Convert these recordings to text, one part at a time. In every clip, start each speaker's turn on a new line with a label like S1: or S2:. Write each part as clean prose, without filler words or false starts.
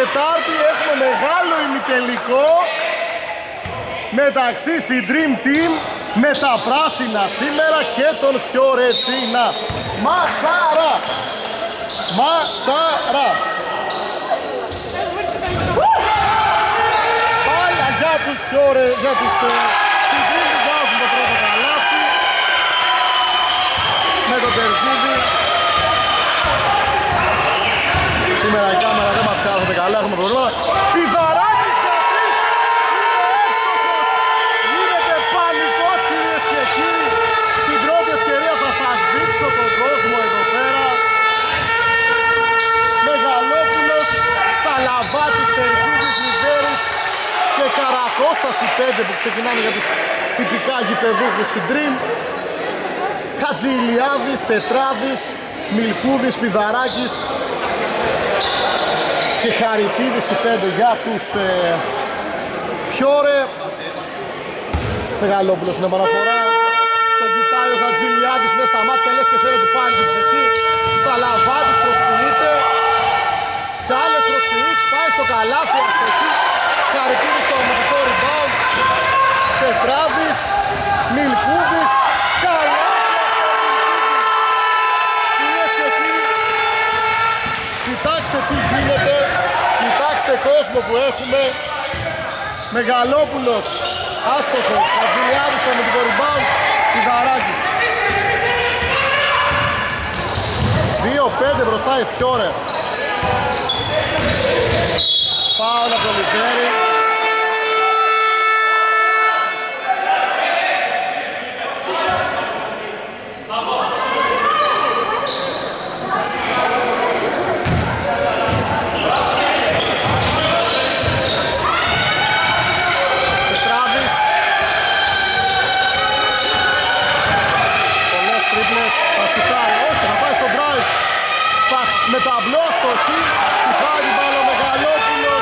S1: Τετάρτη έχουμε μεγάλο ημιτελικό μεταξύ Dream Team με τα πράσινα σήμερα και τον Φιωρετσίνα. Ματσάρα! Ματσάρα! Πάλια για τους για τους Dream που βάζουν το πρώτο καλάθι με τον Τερζίδη. Σήμερα η κάμερα δεν μας κάθεται καλά, έχουμε προβλήματα. Πιδαράκης για τρεις, είναι εύστοχος. Γίνεται πανικός κυρίες και κύριοι. Στην πρώτη ευκαιρία θα σας δείξω τον κόσμο εδώ πέρα. Μεγαλόπουλος, Σαλαβάτης, Τερζίδης, Λιβέρης και Καρακώστας οι πέντε που ξεκινάνε για τους τυπικά γηπεδούχους στην Dream. Χατζηλιάδης, Τετράδης, Μιλκούδης, Πιδαράκης και Χαριτίδης οι πέντε για τους Φιόρε. Μεγαλόπουλος στην επαναφορά. Τον κοιτάει ο Χατζηλιάδης μέσα στα μάτια, λες και θέλει να του πάρει την ψυχή. Σαλαβάτης προσποιείται και άλλες προσποιήσεις, πάει στο καλάθι αστοχή. Χαριτίδης στο αμυντικό rebound. Τετράδης, Μιλκούδης, καλά. Κοιτάξτε τι γίνεται, κοιτάξτε κόσμο που έχουμε. Μεγαλόπουλος, άστοχος, Χατζηλιάδης με την rebound, Πιδαράκης. 2-5 μπροστά η Φιόρε. Φάουλ από το Λιβέρη. Με ταμπλό στο χ, του χάρη την μπάλα ο Μεγαλόπουλος.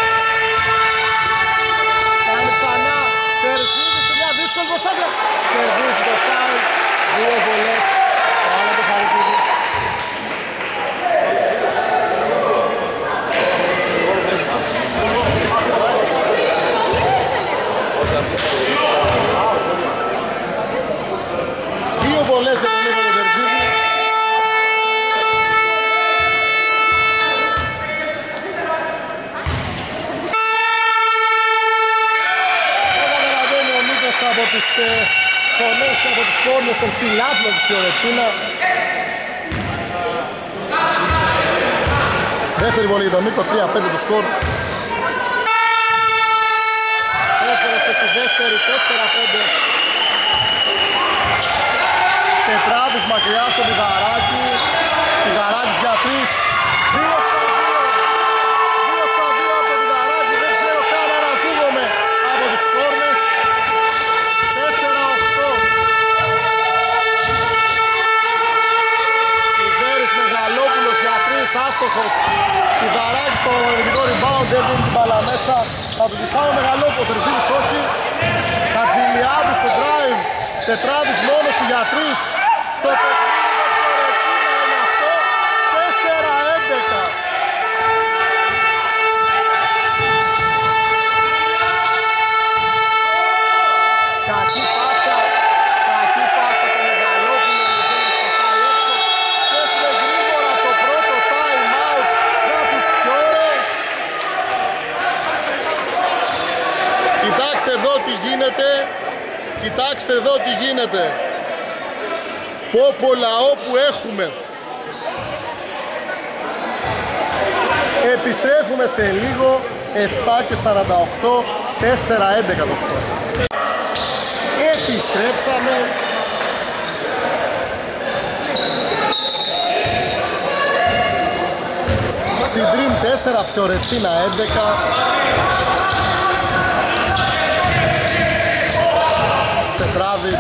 S1: Κάνει ξανά, Τερζίδης σε μια δύσκολη προσπάθεια. Κερδίζει το φάουλ, δύο βολές, το άλλο το Χαριτίδη. Δύο βολές για τον Νίκο τον Τερζίδη. Από τις φωνές και από τις κόρνες των φιλάθλων της Φιωρετσίνα. Δεύτερη βολή για τον Νίκο, 3-5 το σκορ. Έφερε και στη δεύτερη, 4-5. Τετράδης μακριά στο Πιδαράκη. Πιδαράκης για 3. 2-2 από το Πιδαράκη, δεν ξέρω καν αν ακούγομαι από τις κόρνες. 4-8. Λιβέρης Μεγαλόπουλος για 3, άστοχος. Πιδαράκης στο αμυντικό rebound, δεν δίνει την μπάλα μέσα. Θα του τη φάω Μεγαλόπουλο, Τερζίδης όχι. Χατζηλιάδης στο drive. Τετράδης μόνος του για 3. Το παιχνίδι είναι αυτό. 4-11. Κακή πάσα το Μεγαλόπουλο, και έχουμε γρήγορα το πρώτο time out για τους Φιόρε. Κοιτάξτε εδώ τι γίνεται, κοιτάξτε εδώ τι γίνεται. Πόπο λαό που έχουμε. Επιστρέφουμε σε λίγο, 7 και 48, 4-11 το σκορ. Επιστρέψαμε. Στην Dream 4, Φιωρετσίνα 11. Τετράδης.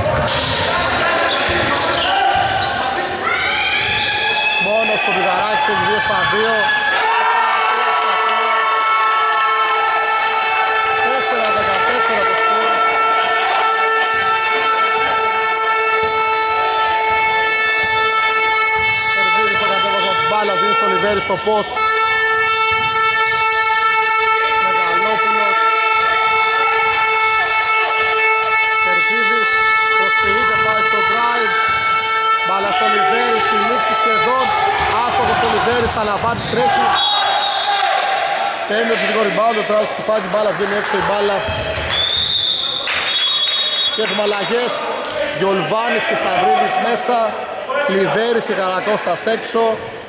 S1: Μόνος στο Πιδαράκη, 2-2. 4-14 το σκορ. Τερζίδης το κατέβαζε από την μπάλα, δίνει στο Λιβέρη στο post. Λιβέρης, Αλαβάτης τρέχει. Παίρνει το δικό rebound, ο Τράουτς του πάει την μπάλα, βγαίνει έξω η μπάλα. Και έχουμε αλλαγές. Γιολβάνης και Σταυρίδης μέσα. Λιβέρης και Καρακώστας έξω.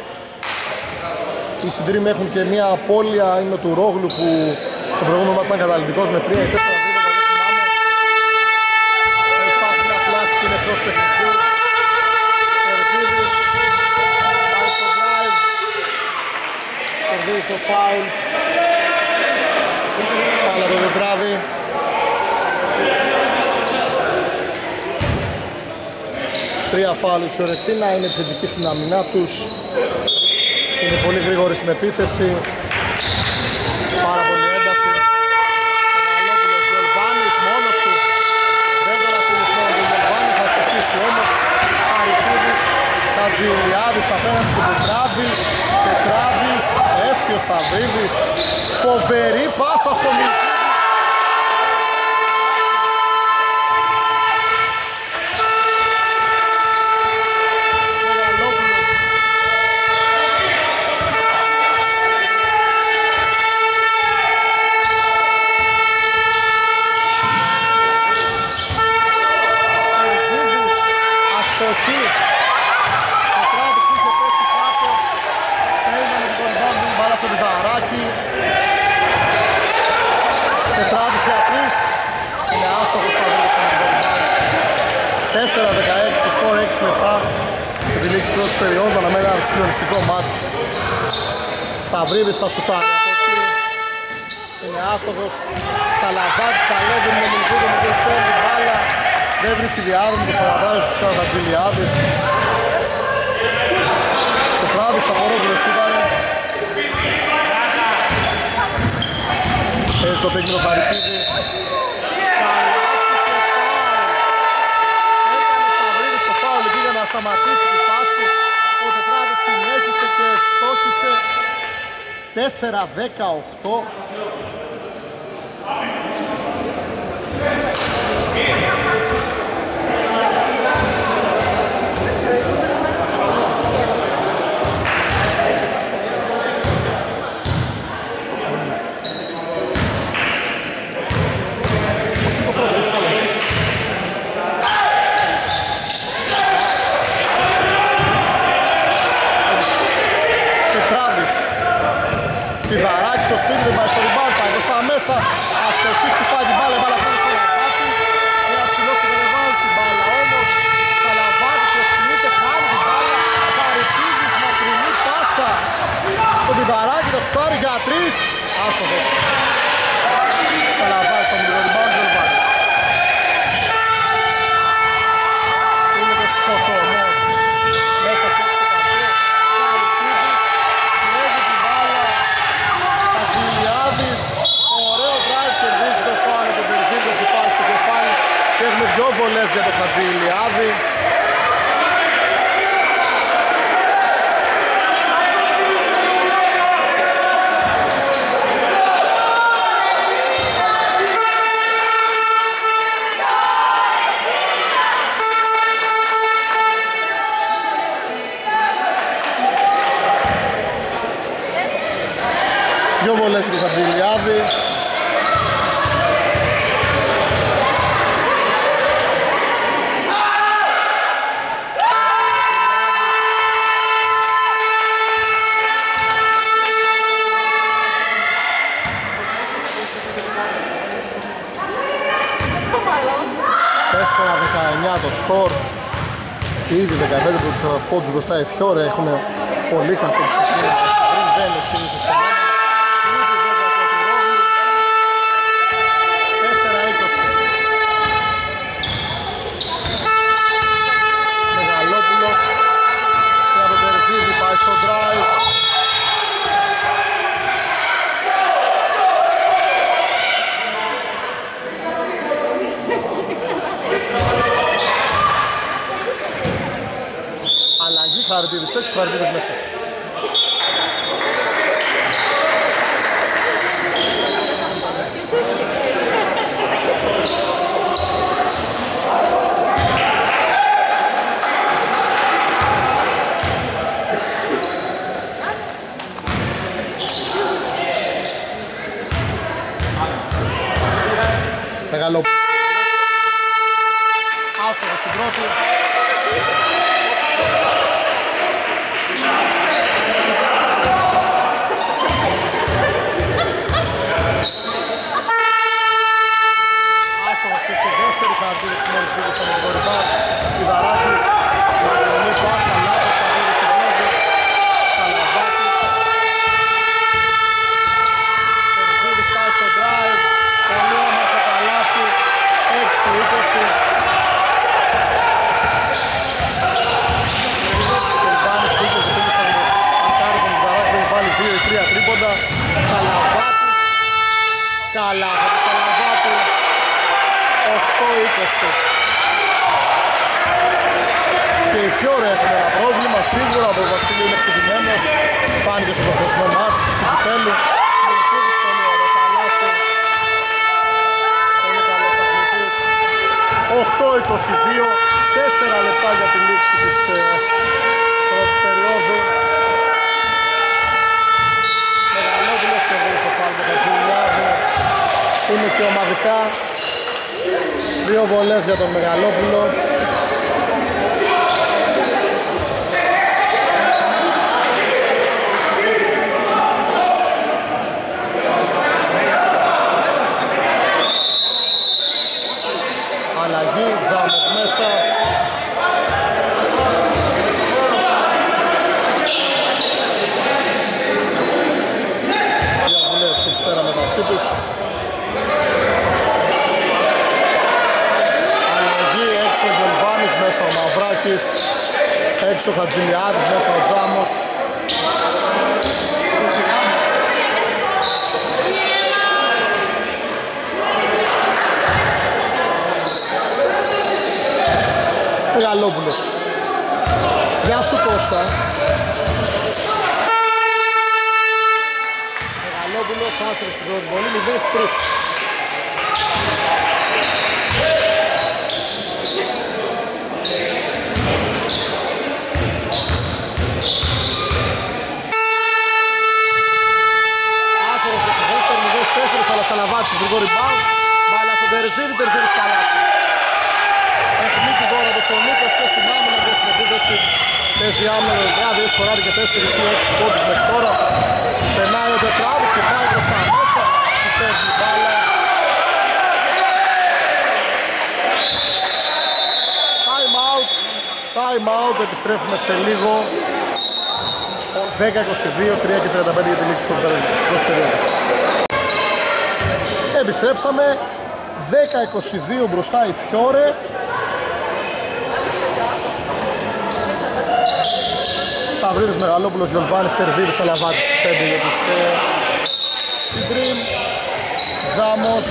S1: Οι Συντρίμοι έχουν και μια απώλεια, είναι του Ρόγλου που στο προηγούμενο μας ήταν καταλυτικός με 3 ή 4 βήματα, δεν θυμάμαι. Έχει πάσει μια φλάση και είναι εκτός παιχνιδιού. Τερπίδης, πάει στο drive, κερδίζει το φάουλ. Πάλα το τετράδι. Τρία φάουλ η Φιωρεντίνα, είναι επιθετική στην άμυνά τους. Είναι πολύ γρήγορη στην επίθεση. Πάρα πολύ ένταση. Μεγαλόπουλος Γιολβάνης μόνος του. Δεν τον αφήνει μόνο τον Γιολβάνη, θα στοχίσει όμως. Χαριτίδης, Χατζηλιάδης απέναντι στον Πετράβη. Πετράβης, εύκαιος Σταυρίδης. Φοβερή πάσα στο Μιλκίδη. Τετράδης για 3. Είναι άστοχος Σταυρίδης στον rebound. 4-16 στο σκορ, 6 λεπτά. Με τη λήξη πρώτης περίοδου αναμένει ένα συγκλονιστικό μάτς. Σταυρίδης θα σουτάρει από εκεί. Είναι άστοχος. Σαλαβάτης καλεύει με Μιλκούδο με τον στέλνει την μπάλα. Δεν βρίσκει διάδρομο και Σαλαβάτης του κάνει τα Τζιλιάδης. Τετράδης από Ρόγκουλος ήταν. Παίζει το παίκνο Χαριτίδη. Έκανε Σταυρίδης το φάουλ εκεί για να σταματήσει τη φάση. Ο Τετράδης συνέχισε και στόχισε. 4-18. Πηδαράκι στο σπίτι, δεν πάει στο rebound, πάει μπροστά μέσα. Αστοχής, χτυπάει την μπάλα, η μπάλα φέρνει στο Λαβάτη. Ένα ψηλός και δεν βάζει την μπάλα όμως. Σαλαβάτης προσκυνείται, χάνει την μπάλα. Χαριτίδης, μακρινή πάσα. Στο πηδαράκι, το στάρι για 3. Άστοχος. Σαλαβάτης θα μου το rebound, δεν βάλει. Είναι το σκοτωμός. Μέσα από το παντό. Χατζηλιάδης, ωραίο drive, κερδίζει το φάουλ από τον Τερζίδη που πάει στο κεφάλι και έχουμε 2 βολές για τον Χατζηλιάδη. Δυο βολές του Χατζηλιάδη. Το σκορ. Ήδη 15 πόντους μπροστά οι Φιόρε έχουν πολύ κακό ξεκίνημα. Πριν δεν είναι συνήθως στο μέλλον. Μεγαλόπουλος για τον Τερζίδη πάει στο drive. Αλλαγή Χαριτίδης, έτσι Χαριτίδης μέσα. Μεγαλόπουλος. Άστοχος στην πρώτη. Άστοχος και στη δεύτερη χαρακτήριση μόλις πήγε στον Εγκορυμπά. Ιδαράκης. Η πάσα λάθος θα πήγε στην πρώτη. Σαλαβάκης. Τερζίδης πάει στο drive. Πολύ όμορφο καλάθι. 6-20. Κελβάνης πήγε στον Ακάρι τον Ιδαράκη. Έχει βάλει 2-3 τρίποντα. Σαλαβάκης. Καλά θα το Σαλαβάκη. 8-20. Και η Φιόρε έχουν ένα πρόβλημα σίγουρα. Ο Βασίλειο είναι χτυπημένος. Φάνηκε στο προχθεσμένο μάτς του κυπέλλου. Μιλκούδης πολύ ωραίο καλάθι. Πολύ καλός αθλητής. 8-22. 4 λεπτά για τη λήξη της πρώτης περίοδου. Μεγαλόπουλος και εδώ στο φάουλ του Χατζηλιάδου. Είναι και ομαδικά. 2 βολές για τον Μεγαλόπουλο. Αλλαγή, Τζάμος μέσα. Διαβουλές εκεί πέρα μεταξύ τους. Αλλαγή, έξω ο Γελβάνης, μέσα ο Μαυράκης. Έξω ο Χατζηλιάδης, μέσα ο Τζάμος. Μεγαλόπουλος. Γεια σου Κώστα. Μεγαλόπουλος, άσερε στην πρώτη βολή, 0-3. Άσερε στη δεύτερη, 0-4, αλλά Σαλαβάτης στο γρήγορο rebound. Μπάλα στον Τερζίδη, Τερζίδης καλάθι. Εθνίκη δώρα του Σονίκος και στην άμυνα και στην επίθεση. Παίζει άμυνα με 2 σκοράρι και 4 ή 6 πόντους μέχρι τώρα. Περνάει ο Τετράδης και πάει προς τα μέσα. Του φεύγει η μπάλα. Time out. Time out. Επιστρέφουμε σε λίγο. 10-22, 3 και 35 για τη λήξη του πρώτου περίοδου. Επιστρέψαμε. 10-22 μπροστά η Φιόρε. Σταυρίδης, Μεγαλόπουλος, Γιολβάνης, Τερζίδης, Σαλαβάτης, 5 για τους Συντρίμ. Τζάμος.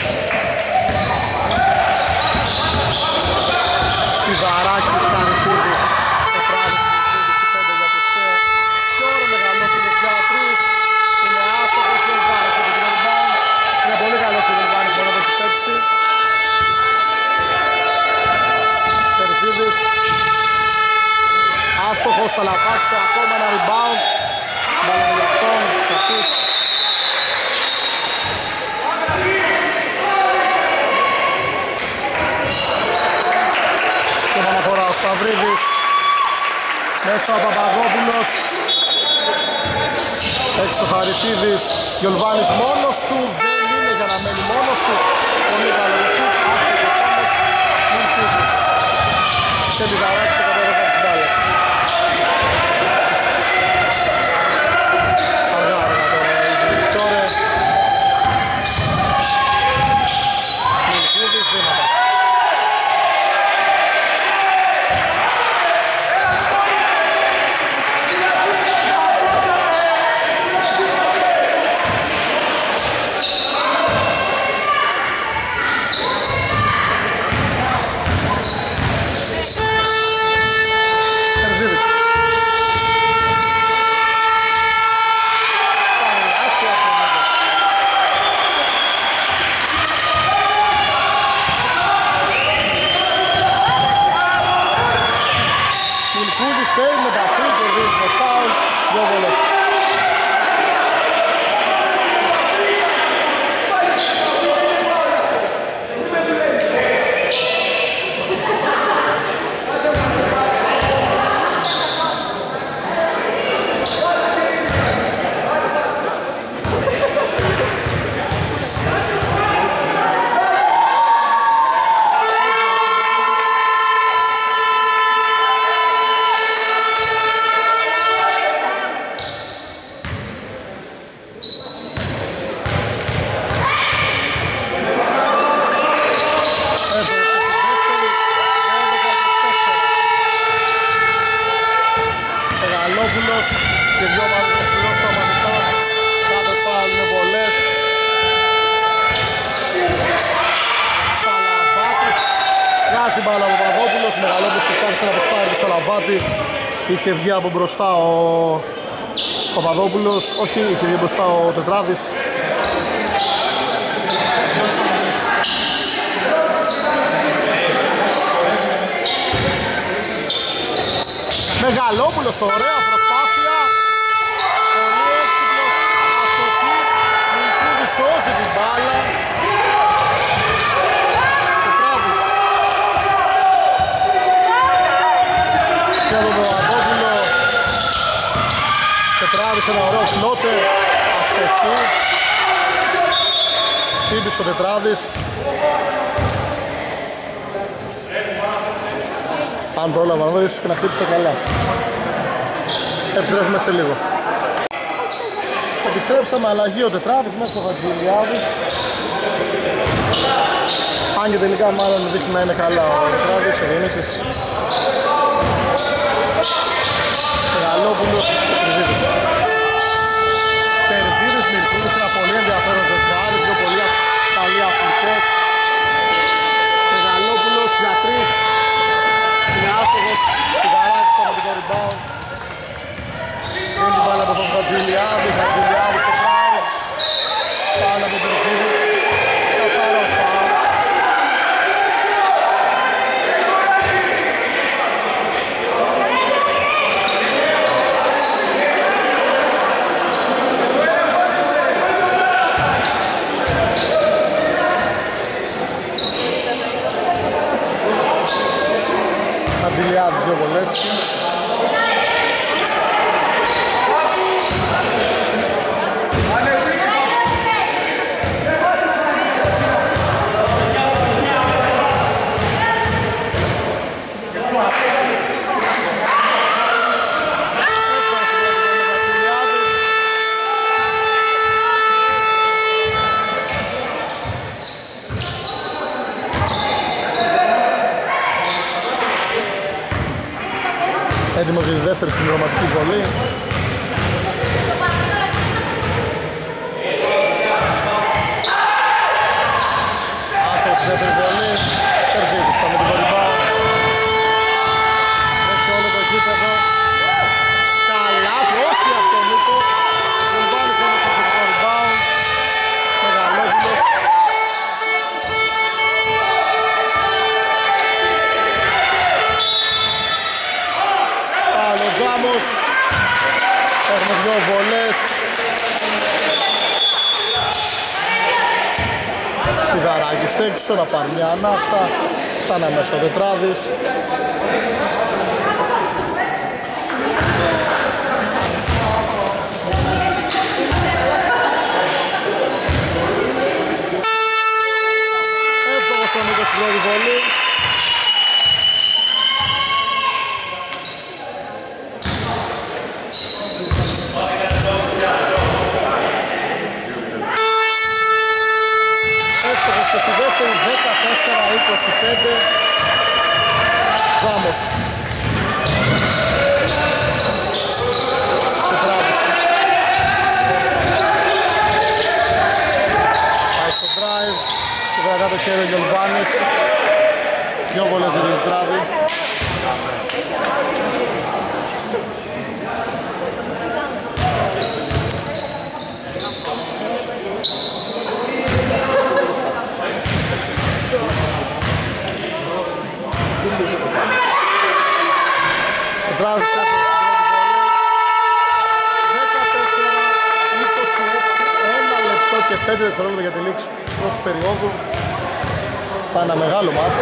S1: Πιδαράκης, Καρυπίδης, Πετράδης, 5 για τους Φιόρε. Μεγαλόπουλος για 3. Είναι άστοχος ο Γιολβάνης από την rebound. Είναι πολύ καλός ο Γιολβάνης, μπορεί να το έχει παίξει. Τερζίδης. Άστοχος, Σαλαβάκης, ακόμα ένα rebound. Μπαλαγιαστών, αυτούς. Και αναφορά ο Σταυρίδης. Μέσα ο Παπαδόπουλος. Έξω ο Χαριτίδης. Γιολβάνης μόνος του. Δεν είναι για να μένει μόνος του. Πολύ καλό σουτ. Άστοχος όμως. Μιλκούδης. Και Πιδαράκης σε κατέβατα της μπάλας. Παίρνει επαφή, κερδίζει το φάουλ, 2 βολές. προσπάθησε να αποστάρει το Σαλαβάτη. Είχε βγει από μπροστά ο Παπαδόπουλος. Όχι, είχε βγει μπροστά ο Τετράδης. Μεγαλόπουλος, ωραία προσπάθεια. Πολύ έξυπνος, αστοχή. Μιλκούδη σώζει την μπάλα. Τετράδης. Σχεδόν τον Παπαδόπουλο. Τετράδης, ένα ωραίο φλότερ. Αστοχή. Χτύπησε ο Τετράδης. Αν πρόλαβα εδώ, ίσως και να χτύπησα καλά. Επιστρέφουμε σε λίγο. Επιστρέψαμε, αλλαγή ο Τετράδης μέσα στο Χατζηλιάδης. Αν και τελικά μάλλον δείχνει να είναι καλά ο Τετράδης, ο Διονύσης. Μεγαλόπουλος και Τριζίδης. Τερζίδης, Μιλκούδης, ένα πολύ ενδιαφέρον ζευγάρι, δύο πολύ καλοί αθλητές. Μεγαλόπουλος για τρεις. Είναι άστοχος, τη Γαράκης με το rebound. Είναι την μπάλα από τον Χατζηλιάδη, Χατζηλιάδη στο φάουλ. Πάλι από τον Τερζίδη. Καθαρό φάουλ. Χατζηλιάδης, δύο βολές. Έτοιμος για τη δεύτερη συμπληρωματική βολή. Άστος στη δεύτερη βολή. Τερζίδης πάμε την κορυμπά. Έχει όλο το γήπεδο. Καλά, όχι από τον Νίκο. Βουλβάνης όμως από την κορυμπά. Μεγαλόπουλος. Τζάμος. Έχουμε δυο βολές. Πιδαράκης έξω να πάρει μια ανάσα. Ξανά μέσα ο Τετράδης. Εύστοχος ο Νίκος στην πρώτη βολή. Και στη δεύτερη 14-25. Ζάμος. Τετράδης. Πάει στο drive. Και κρατά το χέρι ο Γιολβάνης. Δυο βολές για τον Τετράδη. Ο Τράβης έφερε στην πρώτη βολή. 14-26, 1 λεπτό και 5 δευτερόλεπτα για τη λήξη της πρώτης περίοδου. Θα είναι ένα μεγάλο μάτς.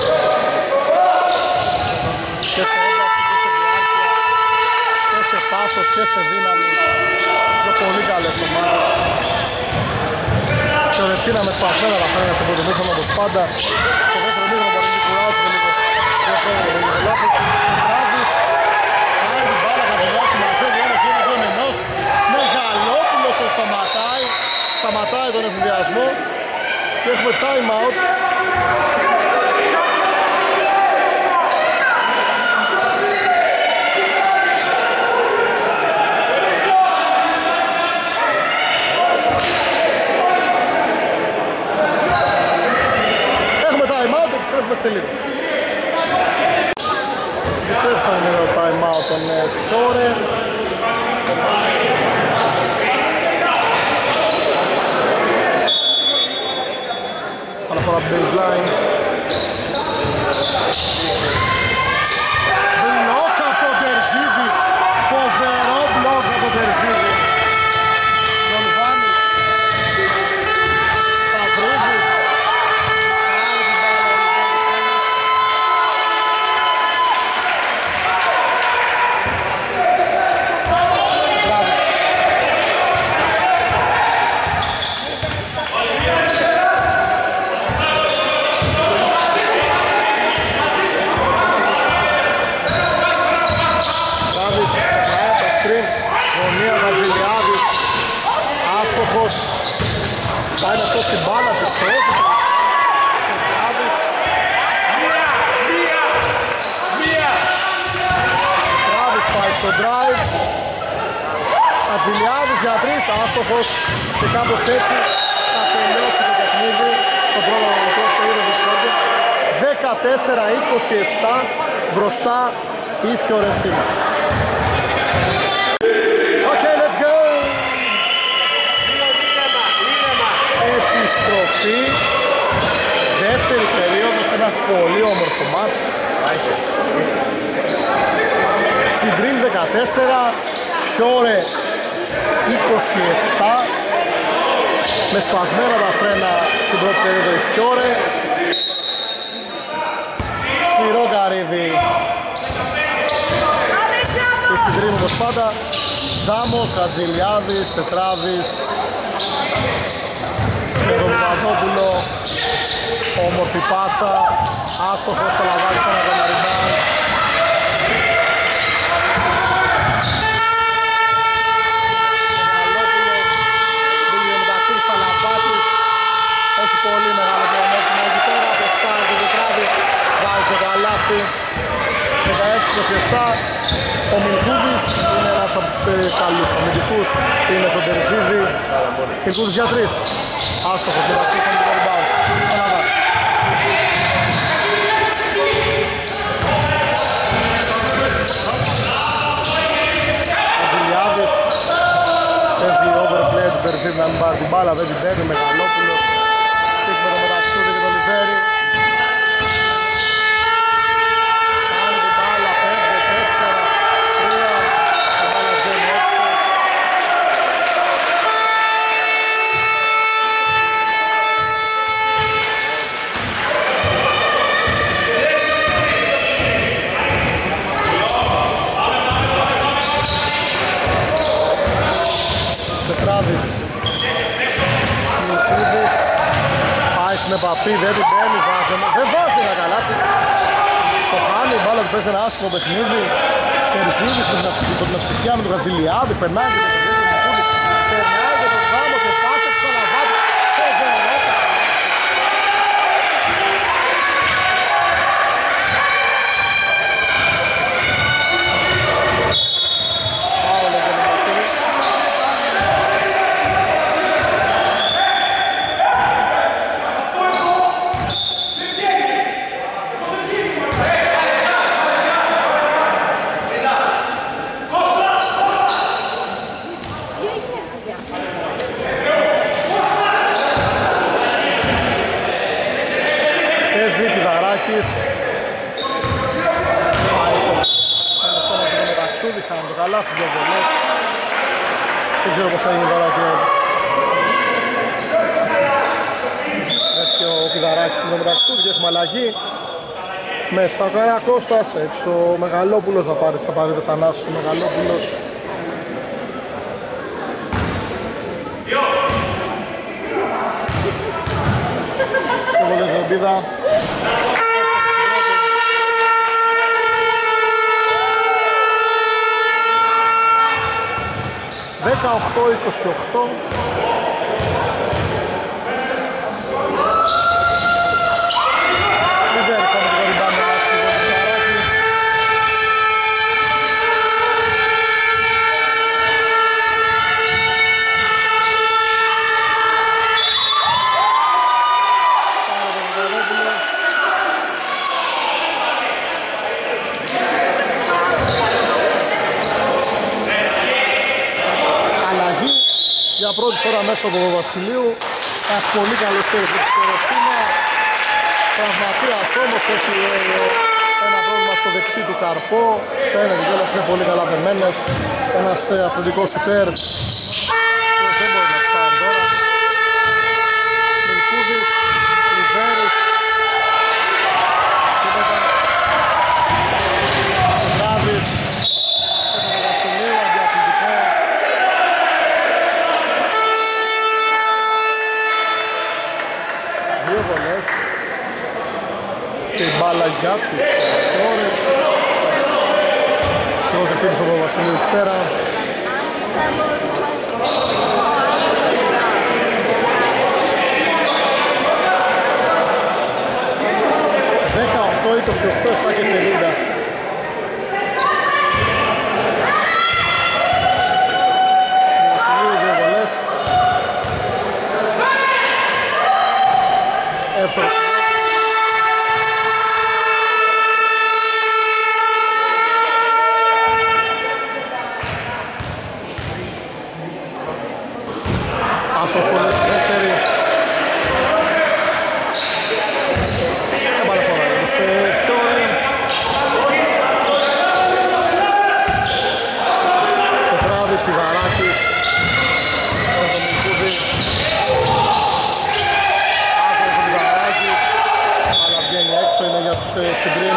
S1: Και σε ένταση και σε διάρκεια και σε πάσος και σε δύναμη. Δύο πολύ καλές ομάδες. Και ο Ρετσίνα με σπασμένα τα φρένια σε πρωτομήθωμα όπως πάντα. Στο δεύτερο μήνυμα μπορεί να κουράσει λίγο. Δεν φέρνει λίγο λάθος. Τράβης. Κάνει την μπάλα, θα δουλειάσει μαζεύει ένας ή έναν ενός. Μεγαλόπουλος το σταματάει. Σταματάει τον ευθυνδιασμό. Και έχουμε time out. Επιστρέφουμε σε λίγο. επιστρέψαμε με το time out των Fiore. Αναφορά baseline. Μπλοκ από τον Τερζίδη. Φοβερό μπλοκ από τον Τερζίδη. Γιονβάνης. Σταυρούδης. Πάει να στώσει την μπάλα της σώζει. Τράβης πάει στο drive. Ατζηλιάδης για 3, άστοχος. Και κάπως έτσι θα τελειώσει το παιχνίδι. Το προγραμματικό περίοδο του Σκόρπιο. 14-27 μπροστά η Φιωρεντσίνα. Επιστροφή, δεύτερη περίοδος, ένας πολύ όμορφο μάτς. Συντρίμ 14, Φιόρε 27. Με σπασμένα τα φρένα στην πρώτη περίοδο η Φιόρε. Σκληρό καρύδι η Συντρίμ όπως πάντα. Δάμος, Χατζηλιάδης, Τετράδης, Παπαδόπουλο, όμορφη πάσα, άστοχος, θα λαμβάνει ένα ακόμα rebound. Μεγαλόπουλος, δίλιο μεταξύ του Σαλαμπάτης, έχει πολύ μεγάλο πλεονέκτημα εκεί πέρα, από στάρ και Τετράδη, βάζει το καλάθι, 16-27. Ο Μιλκούδης είναι ένας από τους καλούς αμυντικούς, είναι στον Τερζίδη. Μιλκούδης για 3. Άστοχος μεταξύ των δύο rebound. Ένα βάρ. Αζηλιάδης παίζει overplay του Τερζίδη να μην πάρει την μπάλα, δεν την παίρνει. Μεγαλόπουλος στήχει με το Μεταξούδη και το Λιβέρι. Με επαφή, δεν την παίρνει, δεν βάζει ένα καλάθι. Το χάνει, η μπάλα του παίζει ένα άσχημο παιχνίδι. Τερζίδης με την αστυχία με τον Χατζηλιάδη, περνάει και το παιχνίδι, περνάει και τον Ζάμο και πάσα του Σαλαβάτη. Χάνει το καλάθι για βολές. Δεν ξέρω πως θα γίνει τώρα και έτσι ο Πιδαράκης με το Μεταξούδη και έχουμε αλλαγή. Μέσα ο Καρακώστας, έξω ο Μεγαλόπουλος θα πάρει τις απαραίτητες ανάσους. Ο Μεγαλόπουλος και βολές με τον Πίδα. 18-28. πρώτη φορά μέσα από τον Βασιλείου. Ένας πολύ καλός τέρας στο ρετσίμα. Τραυματίας όμως, έχει ένα πρόβλημα στο δεξί του καρπό. Φαίνεται κιόλας είναι πολύ καλά δεμένος. Ένας αθλητικός σουτέρ. Δεν μπορεί να στάρει τώρα. Μιλκούδης, Λιβέρης. Βράδης. Στον Βασιλείου, αντιαθλητικό. Δύο βολές. Και η μπάλα για τους Φόρες. Και όσο χτύπησε ο Βασιλείου εκεί πέρα. Το 28, 7 και 50. Βασιλείου, δύο βολές. Εύστοχος. Άστος πολλές, δεύτερη. Πετράδης, Πηγαράκης, τον Μιλκούδη. Άσος ο Πηγαράκης, αλλά βγαίνει έξω, είναι για τους Συμπρίν.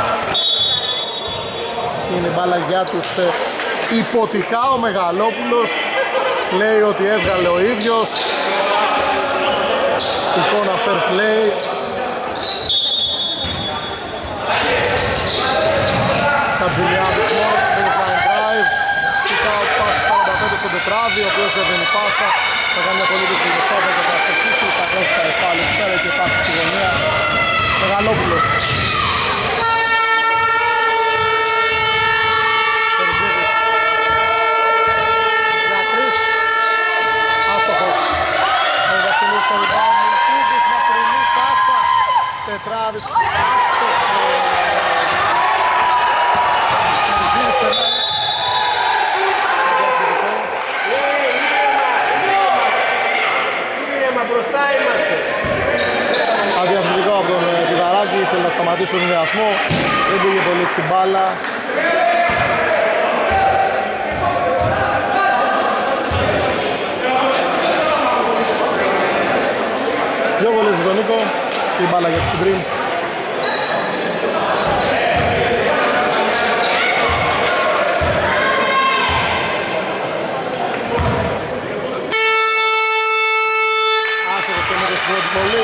S1: Είναι μπάλα για τους υποτικά. Ο Μεγαλόπουλος λέει ότι έβγαλε ο ίδιος. Εικόνα fair play. Κατζηλιάδης μόνος, baseline drive. Kick-out pass 45 στον Πετράδη, ο οποίος δεν δίνει πάσα. Θα κάνει μια πολύ δύσκολη προσπάθεια και θα αστοχίσει. Θα κρέσει τα εφάλη εκεί πέρα και υπάρχει στη γωνία. Μεγαλόπουλος. Περζίδης. Για τρεις. Άστοχος. Ο Βασιλής στο rebound. Μιλκούδης, μακρινή πάσα. Πετράδης. Άστοχος. Αντιαθλητικό από τον Πιδαράκη, ήθελε να σταματήσει τον διασμό, δεν πήγε πολύ στην μπάλα. Δύο βολές για τον Νίκο και η μπάλα για τους Συμπρίν. Πολύ.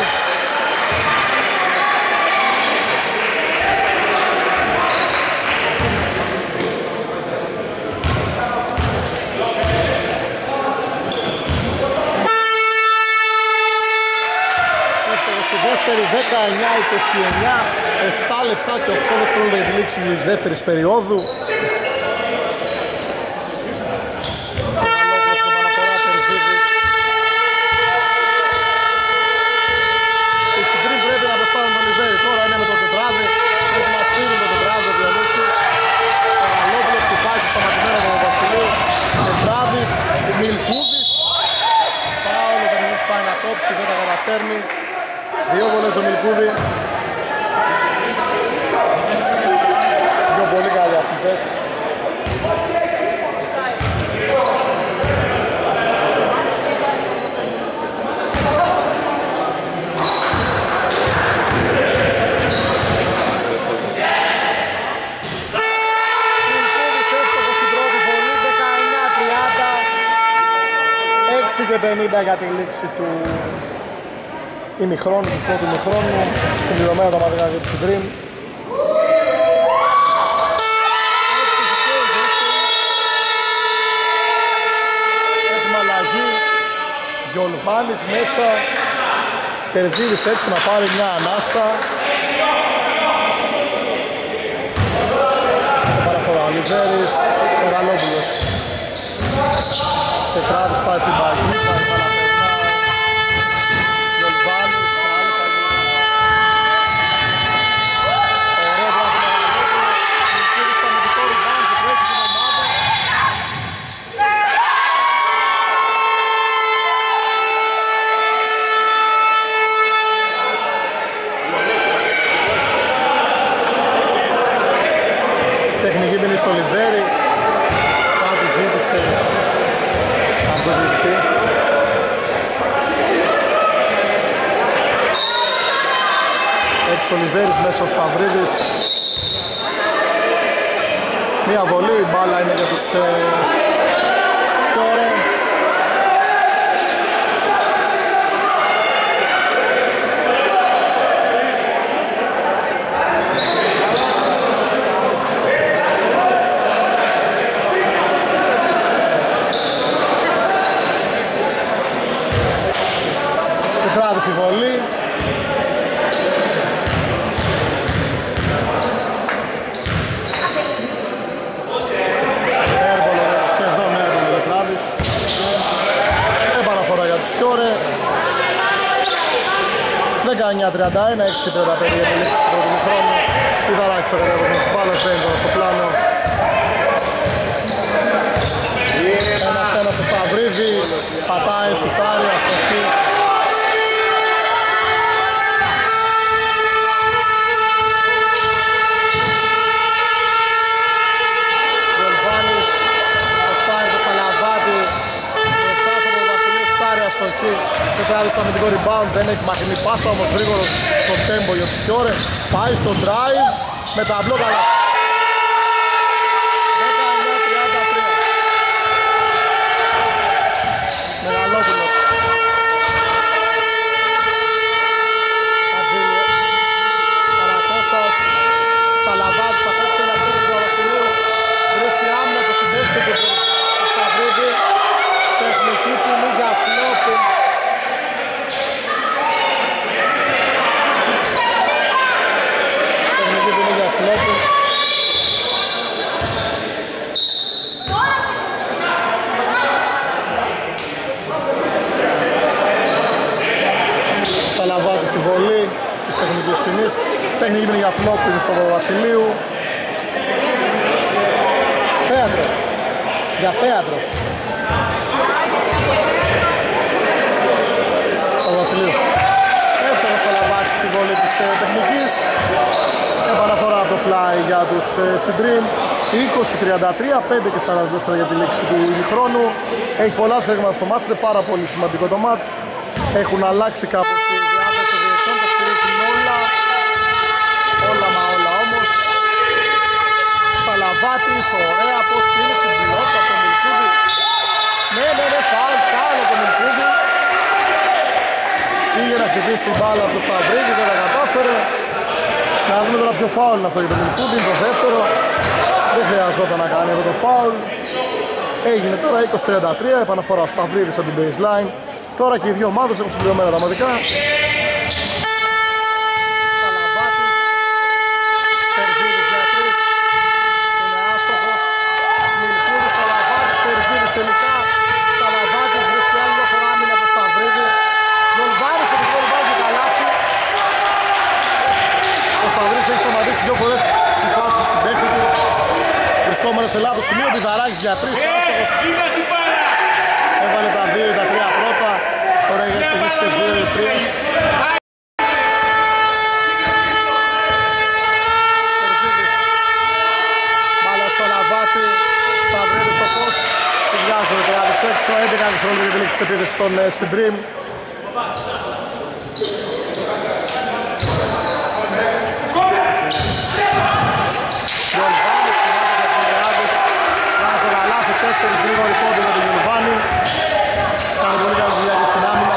S1: Στη δεύτερη 19-29, 7 λεπτά και 8 δευτερόλεπτα για τη λήξη της δεύτερης περίοδου. Τώρα είναι με τον Πετράδη, πρέπει να στείλει τον Πετράδη ο Διονύση. Ο Γαλόπουλος του πάει στο σταματημένο από τον Βασιλείου. Πετράδης, Μιλκούδης. Φάουλ, ο Διονύσης πάει να κόψει, δεν τα καταφέρνει. Δύο βολές ο Μιλκούδη. Δύο πολύ καλοί αθλητές. Και 50 για τη λήξη του ημιχρόνου, του πρώτου ημιχρόνου, συμπληρωμένα τα μαθηκά για τους Συμπρίν. Έχουμε αλλαγή, Γιολβάνης μέσα, Τερζίδης έξω να πάρει μια ανάσα. Παραφορά ο Λιβέρης, ο Γαλόπουλος. Πετράδης πάει στην παγή, πάει παραπερνά. Γιολβάνης, άλλη παγή. Ωραία πράγμα. Μικρής στο αμυντικό rebound και τρέχει την ομάδα. επικίνδυνη στο Λιβέρι. Κάτι ζήτησε από τον διαιτητή. Έτσι ο Λιβέρης μέσα ο Σταυρίδης. Μία βολή, η μπάλα είναι για τους Σκιόρε. Τετράδης η βολή. Επαναφορά για τους Σκιόρε. 19-31, 6-35 για τη λήξη του πρώτου χρόνου. Πηδαράκης στο κατέβασμα της μπάλας, μπαίνει τώρα στο πλάνο. Ένας-ένας στο Σταυρίδη, πατάει, σουτάρει, αστοχή. Γελβάνης, προστάρει το Σαλαβάτη. Προστάσει από τον Βασιλείο, σουτάρει, αστοχή. Το τράβει στο αμυντικό rebound, δεν έχει μαχημή πάσα, όμως γρήγορο στο τέμπο για τους Σκιόρε. Πάει στο drive, με τα μπλόκα. Μεγαλόπουλος. Καρακώστας. Σαλαβάτης, θα παίξει ένα πέρα του Βασιλείου. Βρίσκει άμυνα, το συνδέεται και το Σταυρίδη. Τεχνική του λίγα φλόπιν. Τεχνική του λίγα φλόπιν. Σαλαβάτη στη βολή της τεχνικής ποινής. Τεχνική ποινή για φλόπιν στο Βασιλείου. Θέατρο. Για θέατρο. Το Βασιλείου. Έφτανε ο Σαλαβάτης στη βολή της τεχνικής. Επαναφορά από το πλάι για τους Συντρίμ. 20-33, 5-44 για τη λήξη του ημιχρόνου. Έχει πολλά σφαίγματα στο μάτς, είναι πάρα πολύ σημαντικό το μάτς. Έχουν αλλάξει κάπως οι διάθεση των διαιτητών, τα στηρίζουν όλα. Όλα μα όλα όμως. Σαλαβάτης, ωραία, πώς πήρε στην πλώτα από τον Μιλκούδη. Ναι, φάουλ από τον Μιλκούδη. Πήγε να χτυπήσει την μπάλα από το Σταυρίδη, δεν τα κατάφερε. Να δούμε τώρα ποιο φάουλ είναι αυτό για τον Μιλκούδη, είναι το δεύτερο. Δεν χρειαζόταν να κάνει αυτό το φάουλ. Έγινε τώρα 20-33, επαναφορά Σταυρίδης από την baseline. Τώρα και οι δύο ομάδες έχουν συμπληρωμένα τα μαδικά. Σαλαβάτης, Τερζίδης για 3, είναι άστοχος. Μιλκούδης, Σαλαβάτης, Τερζίδης τελικά. Σαλαβάτης βρίσκει άλλη μια φορά άμυνα από Σταυρίδη. Γολβάρης από το ρημπάουντ του καλάθι. Ο Σταυρίδης έχει σταματήσει δύο φορές τη φάση του συμπαίχτη του. Βρισκόμενο σε λάθος σημείο, Πηδαράκης για 3, άστοχος. Έβαλε τα 2 ή τα 3 πρώτα, τώρα έχει στοιχήσει σε 2 ή 3. Τερζίδης, μπάλα στο Λαβάτη, Σταυρίδης στο post, τη βγάζουν το άδεις έξω, 11 δευτερόλεπτα για τη λήξη της επίθεσης των Συντρίμ. Γιολβάνης, κοινότητα για τους Ιντεράδες, βγάζει ένα λάθη, 4 γρήγοροι πόντοι για τον Γιολβάνη. Κάνει πολύ καλή δουλειά και στην άμυνα.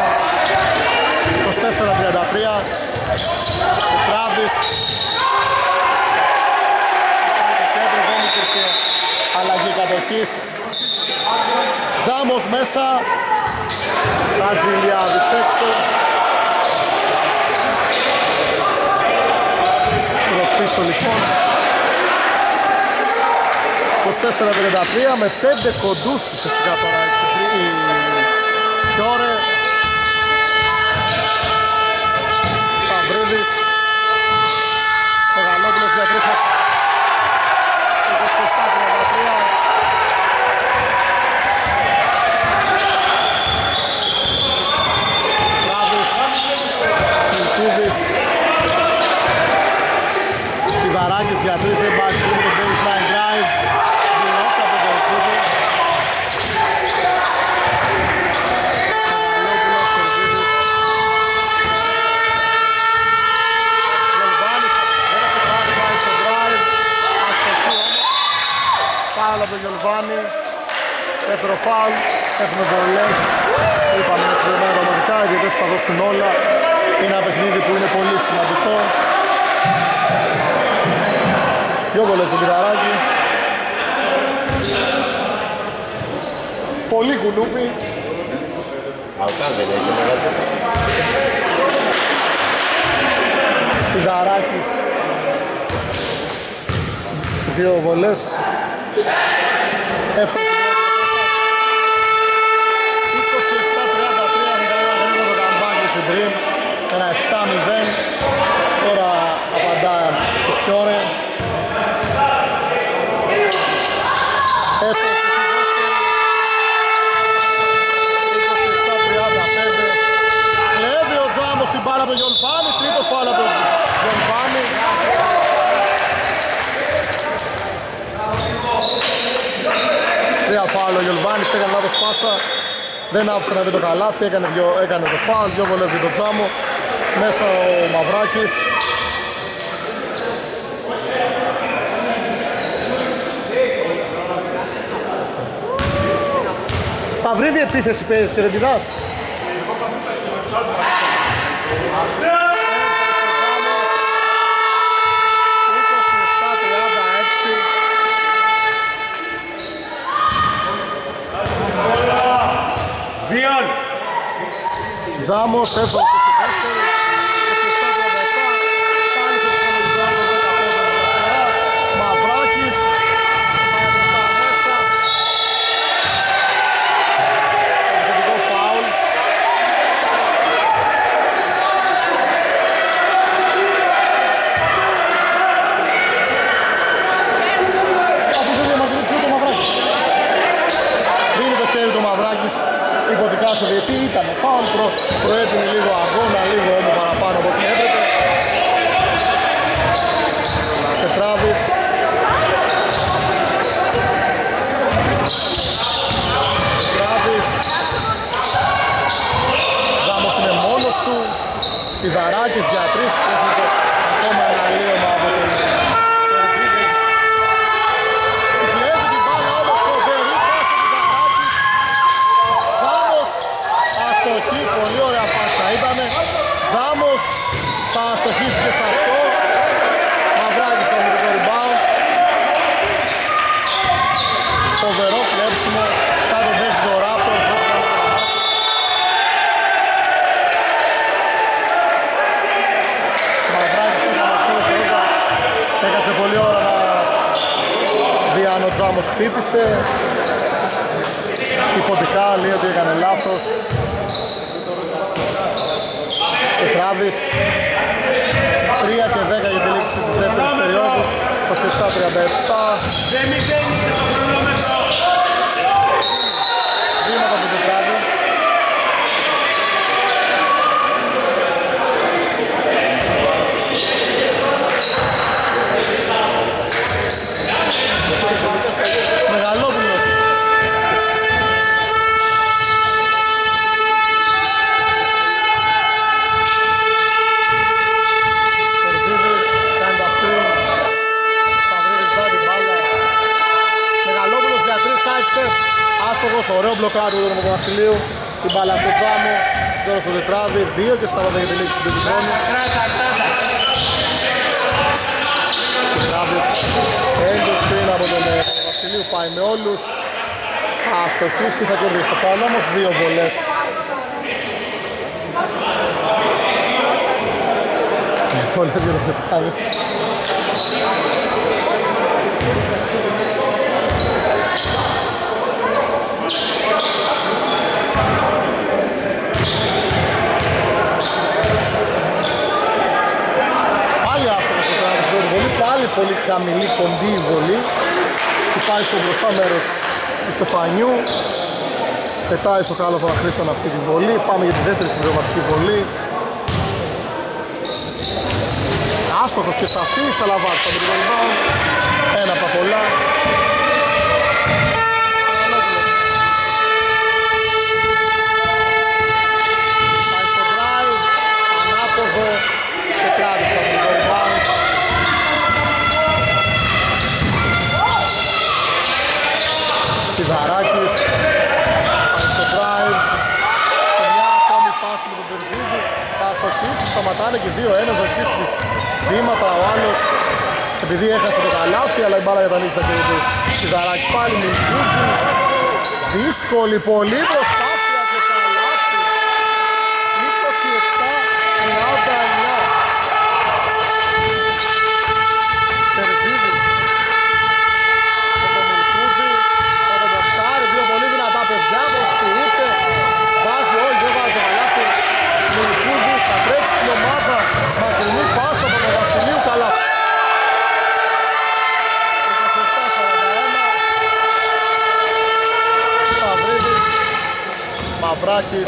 S1: 24-33. Ο Τράβης. Κάνει το κέντρο, δεν υπήρχε αλλαγή κατοχής. Τζάμος μέσα. Τατζηλιάδης έξω. Προς πίσω λοιπόν. 24-33 με 5 κοντούς ουσιαστικά τώρα η Σκιόρε. Σταυρίδης. Μεγαλόπουλος για 3. 27-33. Τράβης. Μιλκούδης. Πηδαράκης για 3. Δεν πάει στο baseline drive. φάουλ από τον Γιολβάνη. Δεύτερο φάουλ, έχουμε βολές. Είπαμε είναι συνδεμένα πραγματικά, οι διαιτητές θα δώσουν όλα. Είναι ένα παιχνίδι που είναι πολύ σημαντικό. Δυο βολές στο Πιταράκι. Πολύ κουνούπι. Πιταράκης. Δύο βολές. Έφτασε 27-33, ήταν ένα γρήγορο καμπάκι στην Dream. Ένα 7-0. Τώρα απαντά το Φιόρε. Έφτασε στη δεύτερη. 27-35. Κλέβει ο Τζάμος την μπάλα από τον Γιολφάνη. Τρίτο φάουλ από τον Γιολφάνη. Τρία φάουλ ο Γιολβάνης, έκανε λάθος πάσα. Δεν άφησε να δει το καλάθι, έκανε το φάουλ, δυο βολές για τον Τζάμο. Μέσα ο Μαυράκης. Σταυρίδη επίθεση παίζεις και δεν πηδάς. Ζάμος έφτασε στη δεύτερη. 27-37. Πάλι στο ψυχολογικό Μαυράκης. Επιθετικό φάουλ. Αφού δεν διαμαρτυρήθηκε το Μαυράκης. Δίνει το χέρι του Μαυράκης. Υποτικά στο διετή ήταν φάουλ, προέτεινε λίγο αγώνα, λίγο όμο παραπάνω από ό,τι έπρεπε. Πετράβης. Πετράβης. Ζάμος είναι μόνος του. Πιδαράκης για τρεις. Έχει ακόμα ένα λίωμα από τον Τερζίδη. Κλέβει την μπάλα όμως το Βερίκας. Αστοχή, πολύ ωραία πάστα ήτανε. Τζάμος θα αστοχίσει και σε αυτό. Μαυράκης στο αμυντικό rebound. Φοβερό κλέψιμο, σαν τον παίξει το Raptors. Μαυράκης έκανε αυτό, έκατσε πολύ ώρα να δει αν ο Τζάμος χτύπησε. Υποτικά λέει ότι έκανε λάθος. Πετράβης. 3 και 10 για τη λήξη της δεύτερης περίοδου. 27-37.
S2: Δεν μηδένισε το χρονόμετρο.
S1: Βήματα από τον Πετράβη. Μεγαλόπουλος. Άστοχος, ωραίο μπλοκάριο του Παπαβασιλείου. Την μπάλα στο Τζάμο, τώρα στο τετράδι, 2 και 40 για τη λήξη του χρόνου. Τετράδις, έντος πριν από τον Παπαβασιλείου, πάει με όλους. Θα αστοχίσει, θα κερδίσει το φάουλ, όμως 2 βολές. Βολές για το τετράδι. Πάλι πολύ χαμηλή κοντή η βολή. Πάει στο μπροστά μέρος του Στεφανιού. Πετάει στο κάλαθο Χρήστον αυτή τη βολή. Πάμε για τη δεύτερη συμπληρωματική βολή. Άστοχος και σε αυτή, Σαλαβάτης από την rebound. Ένα από τα πολλά. Πάει στο drive, ανάποδο και κράτησε από την rebound. σταματάνε και 2-1, θα ζητήσει βήματα ο άλλος επειδή έχασε το καλάθι, αλλά η μπάλα για τα νίκησα και του Κιδαράκη πάλι Μιλκούδης. Δύσκολη, πολύ προσπάθεια και καλάθι. 27-39. Τερζίδης με τον Μιλκούδη, θα τον τοστάρει, δύο πολύ δυνατά παιδιά, προσκυρείται, βάζει, όχι δεν βάζει το καλάθι. Μιλκούδης θα τρέξει την ομάδα, μακρινή πάσα από τον Βασιλείου, καλάθι. Μαυράκης.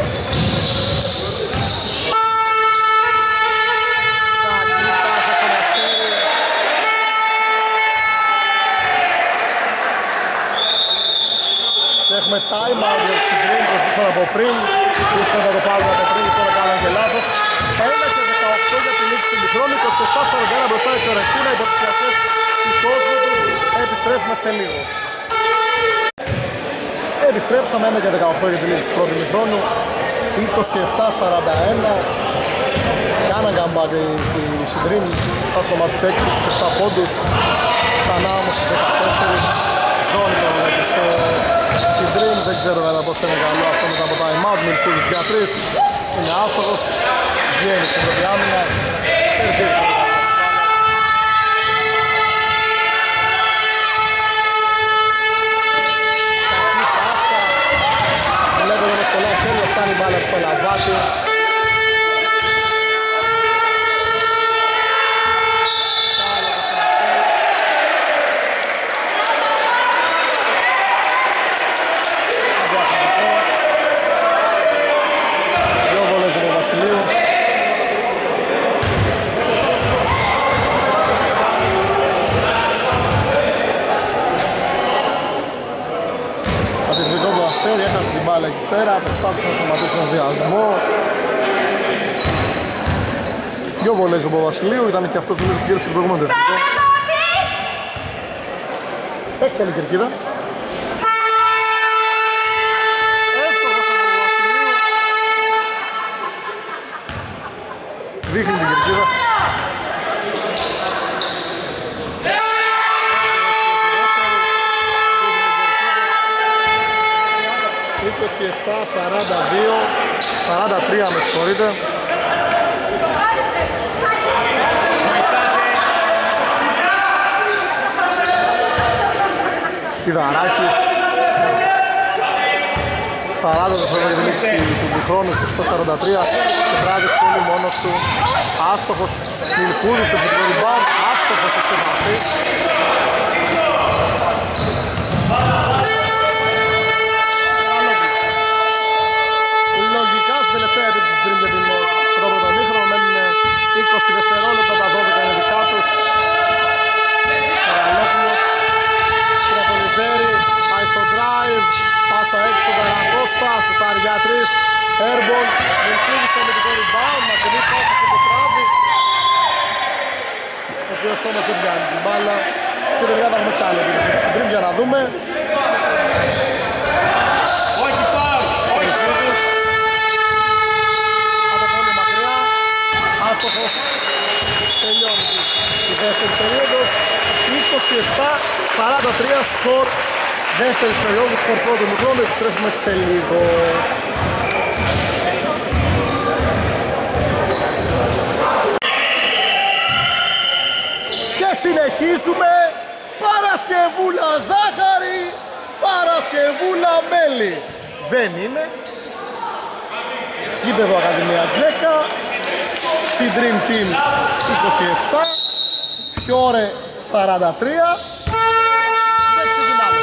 S1: Καλή πάσα στον Αστέρι. Και έχουμε time out για τους Συντρίμ, προσθέσαν από πριν. Ίσως να το πάρουν από πριν, τώρα κάναν και λάθος. 1 και 18 για τη λήξη του μικρόνου, 27-41 μπροστά η Φιωρεντίνα, οι υποψηφιαστές του κόσμου τους. Επιστρέφουμε σε λίγο. Επιστρέψαμε 1 και 18 για τη λήξη του πρώτου μηχρόνου, 27-41. Κάναν comeback οι Συντρίμ, φτάσουν στο μάτι τους 6 στους 7 πόντους. Ξανά όμως στους 14, ζώνη τώρα για τους Συντρίμ. Δεν ξέρω βέβαια πώς είναι καλό αυτό μετά από time out. Μιλκούδης για 3, είναι άστοχος, βγαίνει στην πρώτη άμυνα. Φτάνει η μπάλα στο Λαβάτι. Δύο βολές του Βασιλείου. Αντιφρικό του Αστέρι, έχασε την μπάλα εκεί πέρα, προσπάθησε να σταματήσει τον διασμό. Δυο βολές του Βασιλείου, ήταν και αυτός νομίζω γύρω στην προηγούμενη δευτικό. Έξι άλλη κερκίδα. Εύστοχος από τον Βασιλείου. Δείχνει την κερκίδα. 43 με συγχωρείτε. Κιδαράκης 40 δευτερόλεπτα για τη λήξη του διχρόνου, 43. Κιδράκης πολύ μόνος του, άστοχος. Μιλκούδης στο φυτικό rebound, άστοχος εξεπαθής. Λογικά στη τελευταία επίθεση της Dream για την πρώτο τον ίχρονο, μένουν 20 δευτερόλεπτα, τα 12 είναι δικά τους. Καραλόπουλος, Στρατολιβέρη, πάει στο drive, πάσα έξω, Καρακώστα, σουτάρει για 3, airball, Μιλκούδης στο αμυντικό rebound, μακρινή πάσα στο τετράδι, ο οποίος όμως δεν πιάνει την μπάλα και τελικά θα έχουμε κι άλλη επίθεση στην Dream για να δούμε.
S2: Όχι φάουλ!
S1: Άστοχος, τελειώνει η δεύτερη περίοδος, 27-43 σκορ δεύτερης περίοδος, σκορ πρώτου μικρόνου, επιστρέφουμε σε λίγο. Και συνεχίζουμε, Παρασκευούλα ζάχαρη, Παρασκευούλα μέλι. Δεν είναι, γήπεδο Ακαδημίας 10, Dream Team 27, Φιόρε 43 και ξεκινάμε.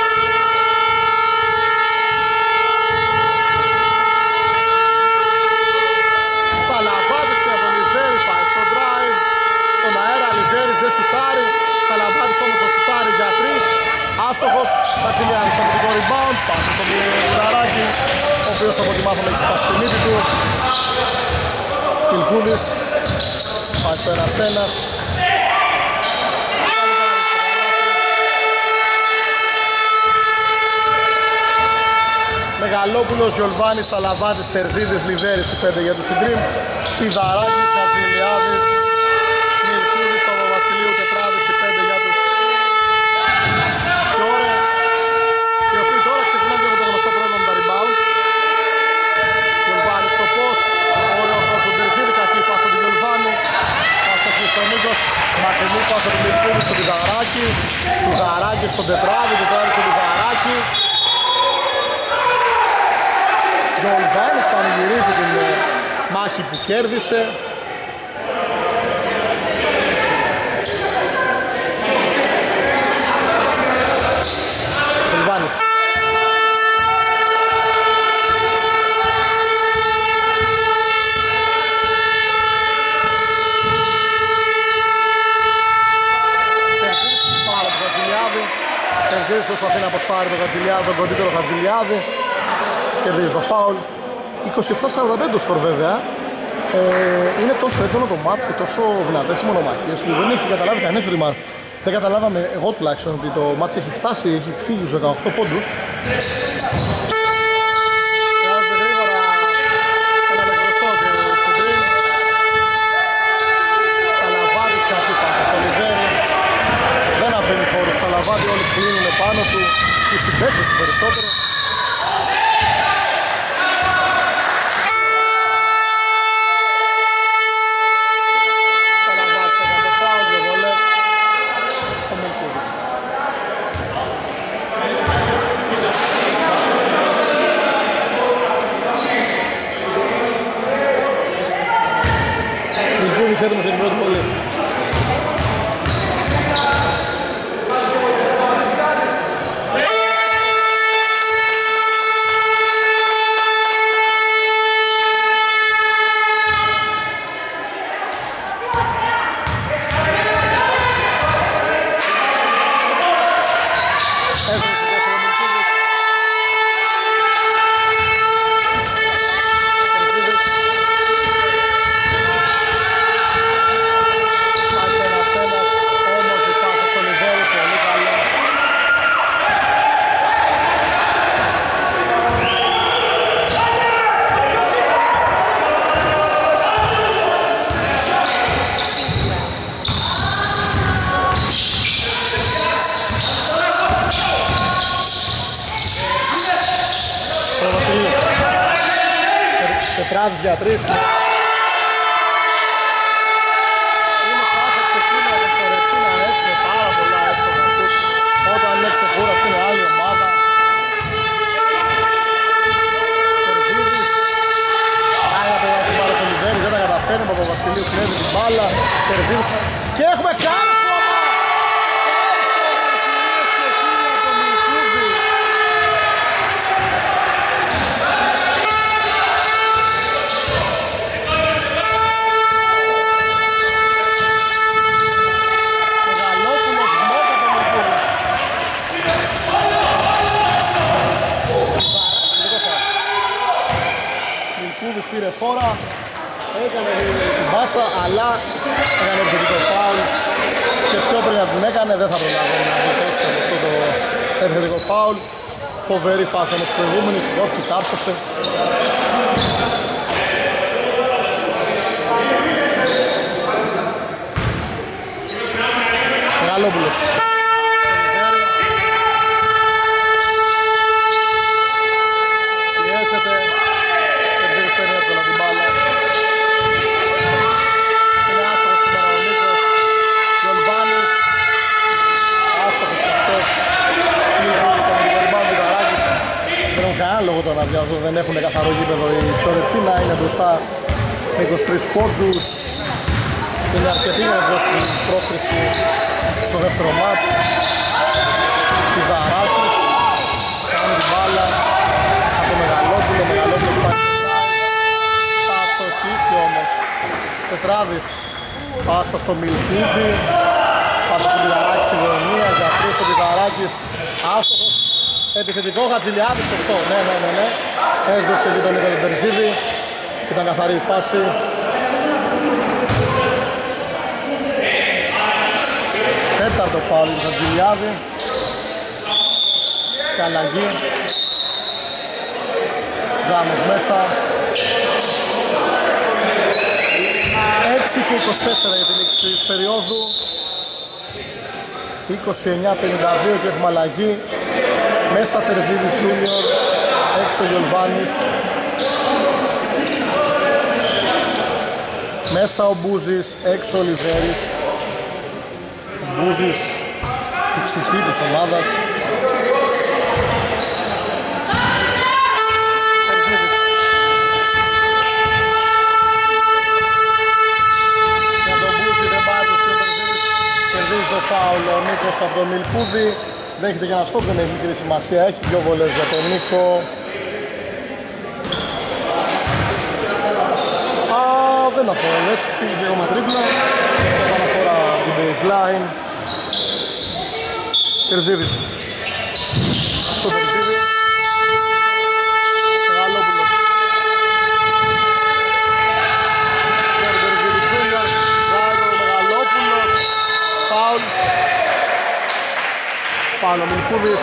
S1: Σαλαβάτης και από Λιβέρη πάει στο drive, στον αέρα Λιβέρης δεν σουτάρει, Σαλαβάτης όμως θα σουτάρει για 3, άστοχος, Κατσιλιάνης από το rebound, πάει στο Μιλκούδη, ο οποίος από ό,τι μάθαμε έχει σπάσει τη μύτη του. Μιλκούδης, πάει στο 1-1. Μεγαλόπουλος, Γιολβάνης, Σαλαβάτης, Τερζίδης, Λιβέρης, 5 για τους Συντρίμ, Πιδαράκης, Κατζηλιάδης, Μυρκούδης, Παπαβασιλείου, Τετράδης, 5 για τους Κιόρε, οι οποίοι τώρα ξεκινάνε από το γνωστό πρόβλημα με τα rebound. Γιολβάνης στο post, ωραίο post στον Τερζίδη, κακή πάσα του Γιολβάνη, άστοχη ο Νίκος, μακρινή πάσα του Μυρκούδη στο Πιδαράκη, Πιδαράκη στον Τετράδη, Τετράδη στον Πιδαράκη. Γιολβάνης πανηγυρίζει την μάχη που κέρδισε. Γιολβάνης. Τερζίδης προσπαθεί να αποσπάρει τον Χατζηλιάδη, τον κοντύτερο Χατζηλιάδη. Κερδίζει το φάουλ. 27-45 το σκορ βέβαια. Είναι τόσο έντονο το μάτς και τόσο δυνατές οι μονομαχίες που δεν έχει καταλάβει κανείς ότι δεν καταλάβαμε εγώ τουλάχιστον ότι το μάτς έχει φτάσει, έχει φύγει στους 18 πόντους. Χρειάζεται γρήγορα ένα μεγαλωσό και στο τριν. Σαλαβάτης κάτι πάσα στο Λιβέρι. Δεν αφήνει χώρο στο Σαλαβάτη, όλοι κλείνουν πάνω του. Οι συμπαίκτες του περισσότερο. Έτοιμος για την πρώτη βολή. Τετράδης για τρεις. Είναι κάθε ξεκίνημα με το Ρετσίνα έτσι με πάρα πολλά εύκολα τους. Όταν είναι ξεκούραση είναι άλλη ομάδα. Τερζίδης. Άρα το βάζει πάρα στο Λιβέρι, δεν τα καταφέρνει. Ο Παπαβασιλείου κλέβει την μπάλα. Τερζίδης. Και έχουμε κάρφωμα! Πήρε φόρα, έκανε την μπάσα, αλλά έκανε επιθετικό φάουλ και πιο πριν να την έκανε δεν θα προλάβει να βοηθήσει αυτό το επιθετικό φάουλ. Φοβερή φάση όμως προηγούμενη, σηκώθηκε, τάψωσε. Μεγαλόπουλος. Λόγω των αδειάζων δεν έχουν καθαρό γήπεδο η Φλωρετσίνα, είναι μπροστά με 23 πόντους. Είναι αρκετή για να δώσει την πρόκριση στο δεύτερο μάτς. Πιδαράκης κάνει την μπάλα από Μεγαλόπουλο, Μεγαλόπουλος πάει στο σάι. Θα αστοχίσει όμως. Τετράδης πάσα στο Μιλκούδη, πάσα στο Πιδαράκη στη γωνία για τρεις ο Πιδαράκης άστοχος. Επιθετικό Χατζηλιάδη, σωστό, ναι. Έσδοξε και τον Νίκο τον Τερζίδη. Ήταν καθαρή η φάση. Τέταρτο φάουλ του Χατζηλιάδη. Και αλλαγή. Τζάμος μέσα. 6 και 24 για την λήξη της περίοδου. 29-52 και έχουμε αλλαγή. Μέσα Τερζίδη Τζούνιορ, έξω Γιολβάνης. Μέσα ο Μπούζης, έξω ο Λιβέρης. Ο Μπούζης, η ψυχή της ομάδας. Για τον Μπούζη δεν πάει το Τερζίδης. Κερδίζει το φάουλ ο Νίκος από τον Μιλκούδη. Δέχεται για ένα στόπ, δεν έχει μικρή σημασία. Έχει 2 βολές για τον Νίκο. Δεν αφορά, έτσι, φύγει και ακόμα τρίπλα. Αναφορά την baseline. Τερζίδης. Στο Τερζίδη. Μεγαλόπουλος. Τερζίδη Τζούνιορ. Μπράβο, Μεγαλόπουλος. Φάουλ. Πάνω Μιλκούδης.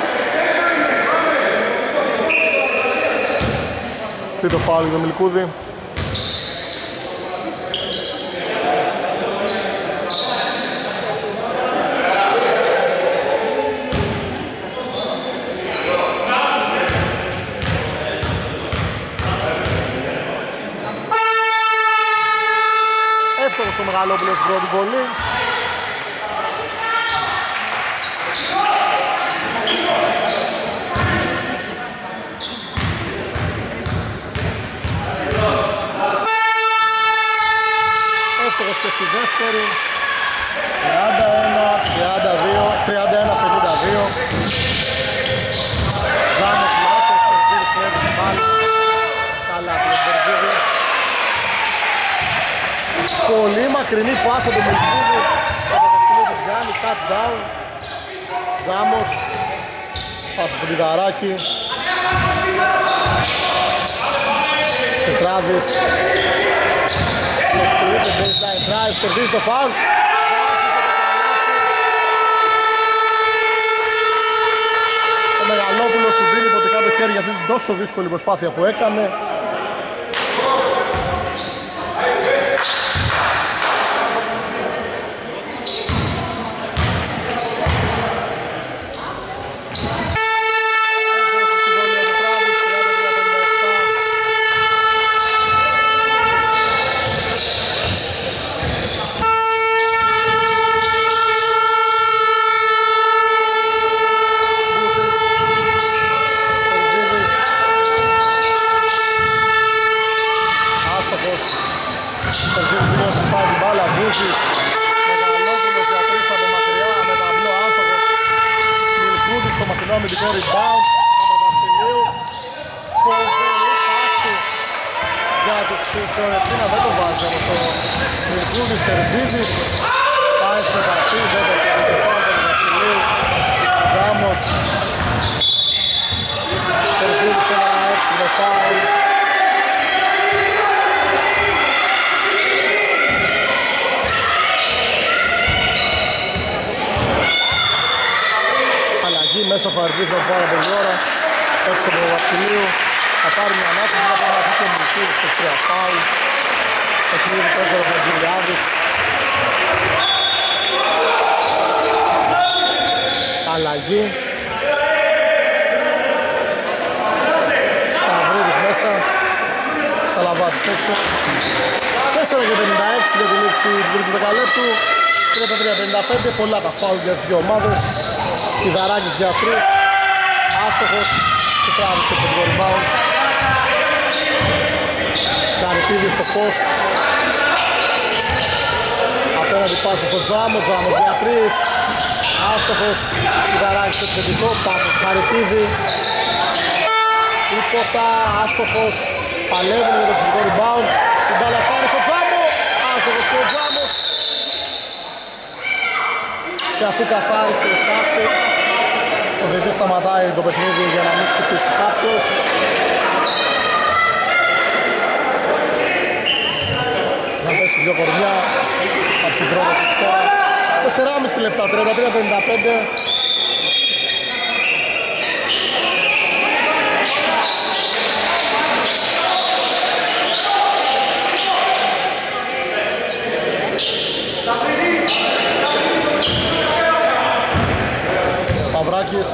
S1: Τρίτο φάουλ για τον Μιλκούδη. Εύστοχος ο Μεγαλόπουλος στην πρώτη βολή. Εύστοχος και στη δεύτερη. 31-52. Ζάμος λάθος, Τερζίδης κλέβει την μπάλα. Καλά από τον Τερζίδη. Πολύ μακρινή πάσα του Μιλκούδη. Από το σημείο του πιάνει, touchdown. Ζάμος. Πάσα στον Πιδαράκη. Πετράδης. Προσποιείται, baseline drive, κερδίζει το φάουλ. Ο Μεγαλόπουλος του δίνει ποτικά το χέρι για αυτή την τόσο δύσκολη προσπάθεια που έκανε. Μεγαλόπουλος για 3 από μακριά με ταμπλό άστοχος. Μιλκούδης στο μακρινό αμυντικό rebound. Παπαβασιλείου. Φοβερή πάση για τους Φιωρεντίνα, δεν το βάζει όμως το Μιλκούδης. Τερζίδης πάει στην επαφή, δεν το κερδίζει το φάουλ του Βασιλείου. Γάμος. Τερζίδης ένα έξυπνο φάουλ. Μέσα θα αργήσει πάρα πολύ ώρα, έξω από τον Βασιλείου, θα πάρει μια ανάψη, θα πάρει και ο Μιλκούδης στο 3 φάουλ, έχει ήδη 4 ο Χατζηλιάδης. Αλλαγή. Σταυρίδης μέσα, Σαλαβάτης έξω. 4 και 56 για τη λήξη του τρίτου δεκαλέπτου, 33-55, πολλά τα φάουλ για τις δύο ομάδες. Πιδαράκης για 3, άστοχος και τράβησε το rebound. Καριτίδης στο post. Απέναντι πάση στο Τζάμο, Τζάμος για 3, άστοχος. Πιδαράκης στο επιθετικό, πάση στο Καριτίδη. Τίποτα, άστοχος. Παλεύουν για το επιθετικό rebound. Την μπάλα φτάνει στο Τζάμο, άστοχος και ο Τζάμος. Και αφού καθάρισε η φάση, ο διαιτητής σταματάει το παιχνίδι για να μην χτυπήσει κάποιος. Να πέσει δυο κορμιά, αρχίζει ρόλος τώρα. 4,5 λεπτά, 33-55. Τριζίδης.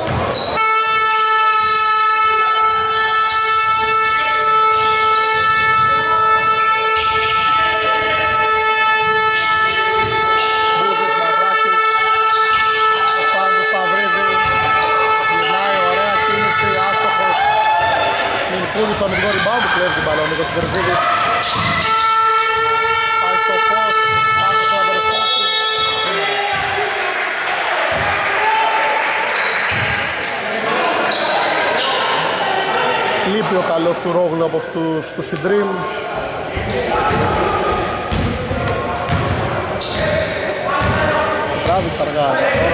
S1: Κούδης στο αμυντικό rebound που κλέβει την μπάλα ο Νίκος Τερζίδης. Πάει στο post, πάει στο αδερφό του. Λείπει ο καλός του Ρόγλου από αυτούς του Συντρίμ. Τράβης αργά.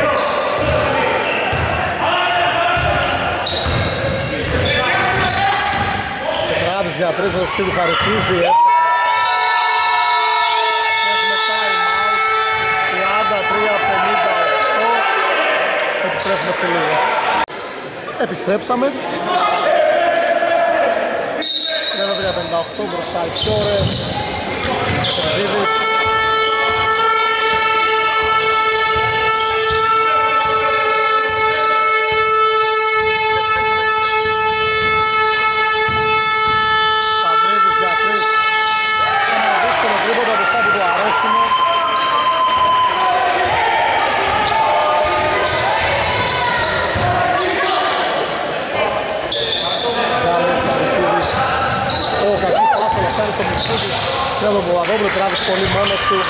S1: Για τρεις ο Στίβου Χαρικίδη. Έχουμε time out 33-58. Επιστρέφουμε σε λίγο. Επιστρέψαμε 33-58 μπροστά η Φιόρε. Τερζίδης. Θέλω τον Παπαδόπουλο, τράβησε πολύ μόνος του.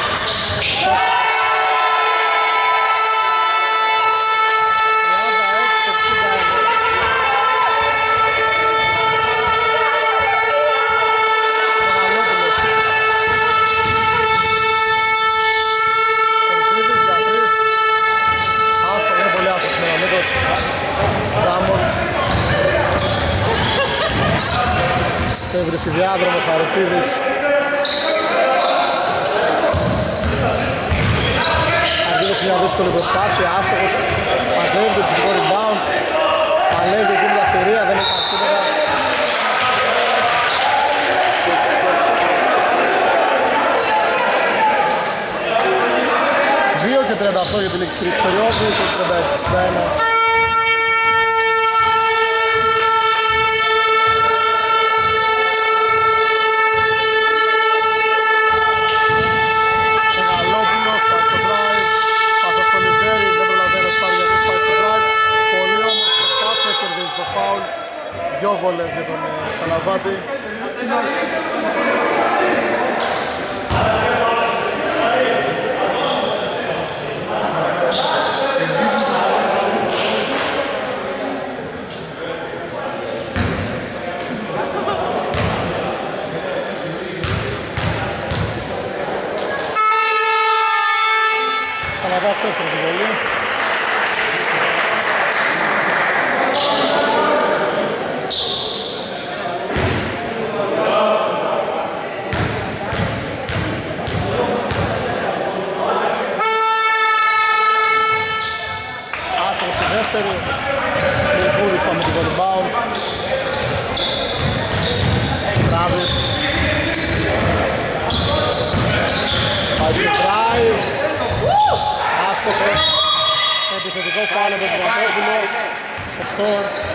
S1: Άστο, είναι πολύ άστος με ο Νίκος. Ζάμος. Έβρισε διάδρομο, Χαριτίδης. Αντίδωσε μια δύσκολη προσπάθεια, άστοχος, μαζεύει το ψυχικό rebound, παλεύει εκεί με τα θηρία, δεν έκανε τίποτα. Δύο και 38 για τη λήξη τρίτης περίοδου, και 36-61. Δυο βόλες για τον Σαλαβάτη. Σαλαβάτης έφερε τη βολή. Μιλκούδης θα με την rebound. Τράβης. Πάει στο drive. Άστοχος. Επιθετικό φάουλ από τον Παπαδόπουλο. Σωστό.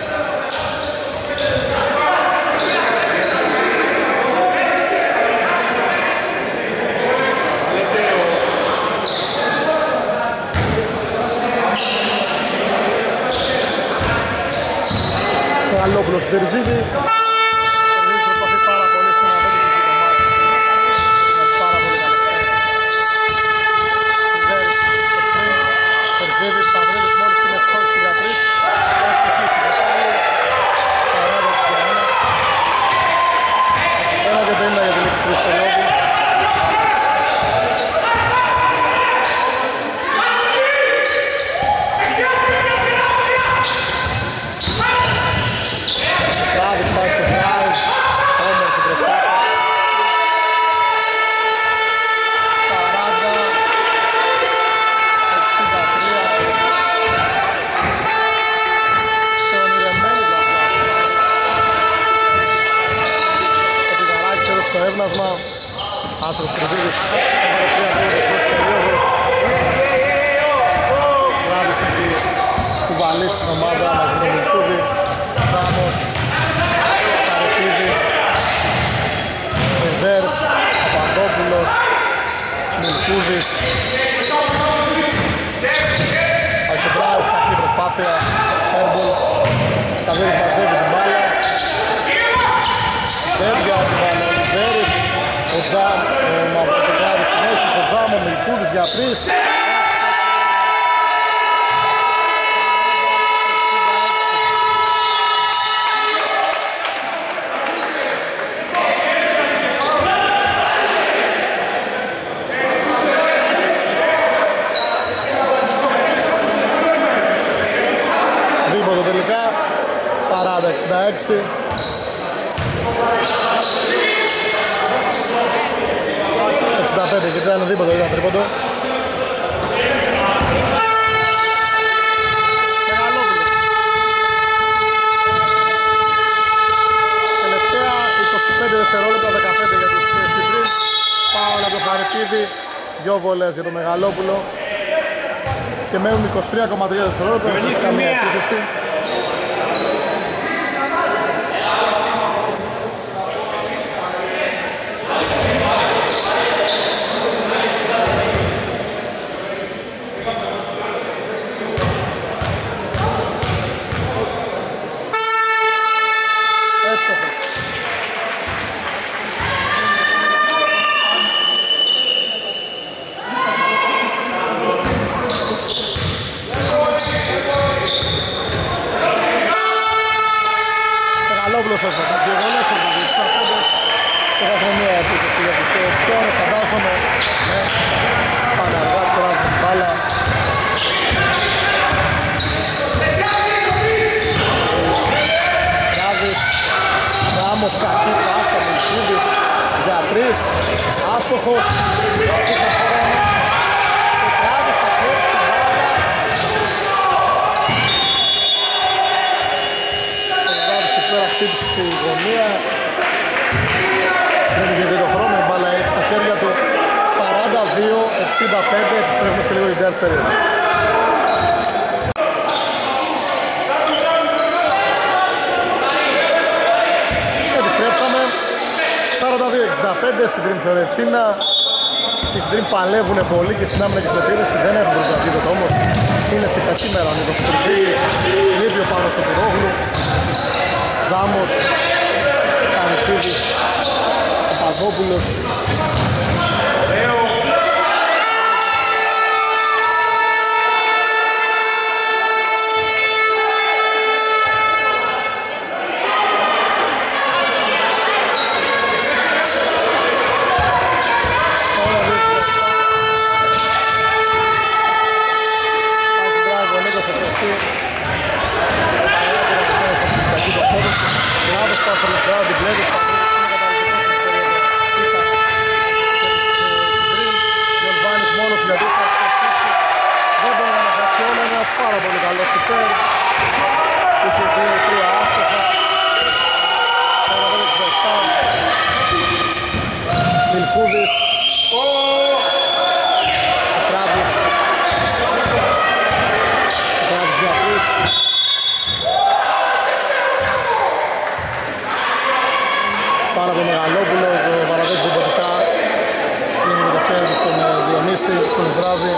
S1: Καλόπουλος στην Τερζίδη. Τερζίδης προσπαθεί πάρα πολύ στο να δώσει το μάτι. Έχει πάρα πολύ καλές θέσεις. Τερζίδης θα βρει μόλις την ευχόριση για τρεις. Έχει κλείσει το φάουλ. 40-61. 1 και 50 για τη λήξη τρίτης περίοδου. Άσος Τριβίδης έβαλε 3 γκολ στην πρώτη περίοδο. Βράδυσε εκεί κουβαλεί στην ομάδα Μιλκούδης. Πάει στο drive, κακή προσπάθεια. Airball. Σταβίδης μαζεύει την μπάλα. Δεν πιάνει την μπάλα ο Λιβέρης. Ο Τζαμ, ο Μαυροκράδης την έχει στο Τζαμ, ο Μιλκούδης για 3. Δίποτο τελικά, 40-66. Γιατί ήταν δίποτο, ήταν τρίποντο. Μεγαλόπουλο. Τελευταία 25 δευτερόλεπτα, 15 για τους Σιμπριν. Πάω από το Χαρικίδη. 2 βολές για το Μεγαλόπουλο. Και μένουν 23,3 δευτερόλεπτα. Δεν έχει καμία επίθεση. Άστοχος, αφήσα χρόνο και τράβει στα χέρια στην μπάλα. Ο Γράβης εκεί πέρα χτύπησε στη γωνία. Δεν είχε δει το χρόνο, η μπάλα έχει στα χέρια του. 42-65, επιστρέφουμε σε λίγο την τέταρτη περίοδο. Επιστρέψαμε. 42-65, Συντρίμ Φιωρετσίνα. Οι Συντρίμ παλεύουν πολύ και στην άμυνα και στην επίθεση, δεν έχουν πρωταθλήματα όμως. Είναι σε κακή μέρα ο Νίκος Τριφίλης, λείπει ο Πάνος ο Πουρόγλου, Τζάμος, Καρικίδης, ο Παδόπουλος. Πάρα πολύ καλός υπέρ. Είχε 2-3 άστοχα. 45-67. Μιλκούδης. Ο Τράβης. Ο Τράβης για 3. Πάρα από Μεγαλόπουλο, το παραδέχει δημοτικά. Είναι το χέρι στον Διονύση, τον Τράβη.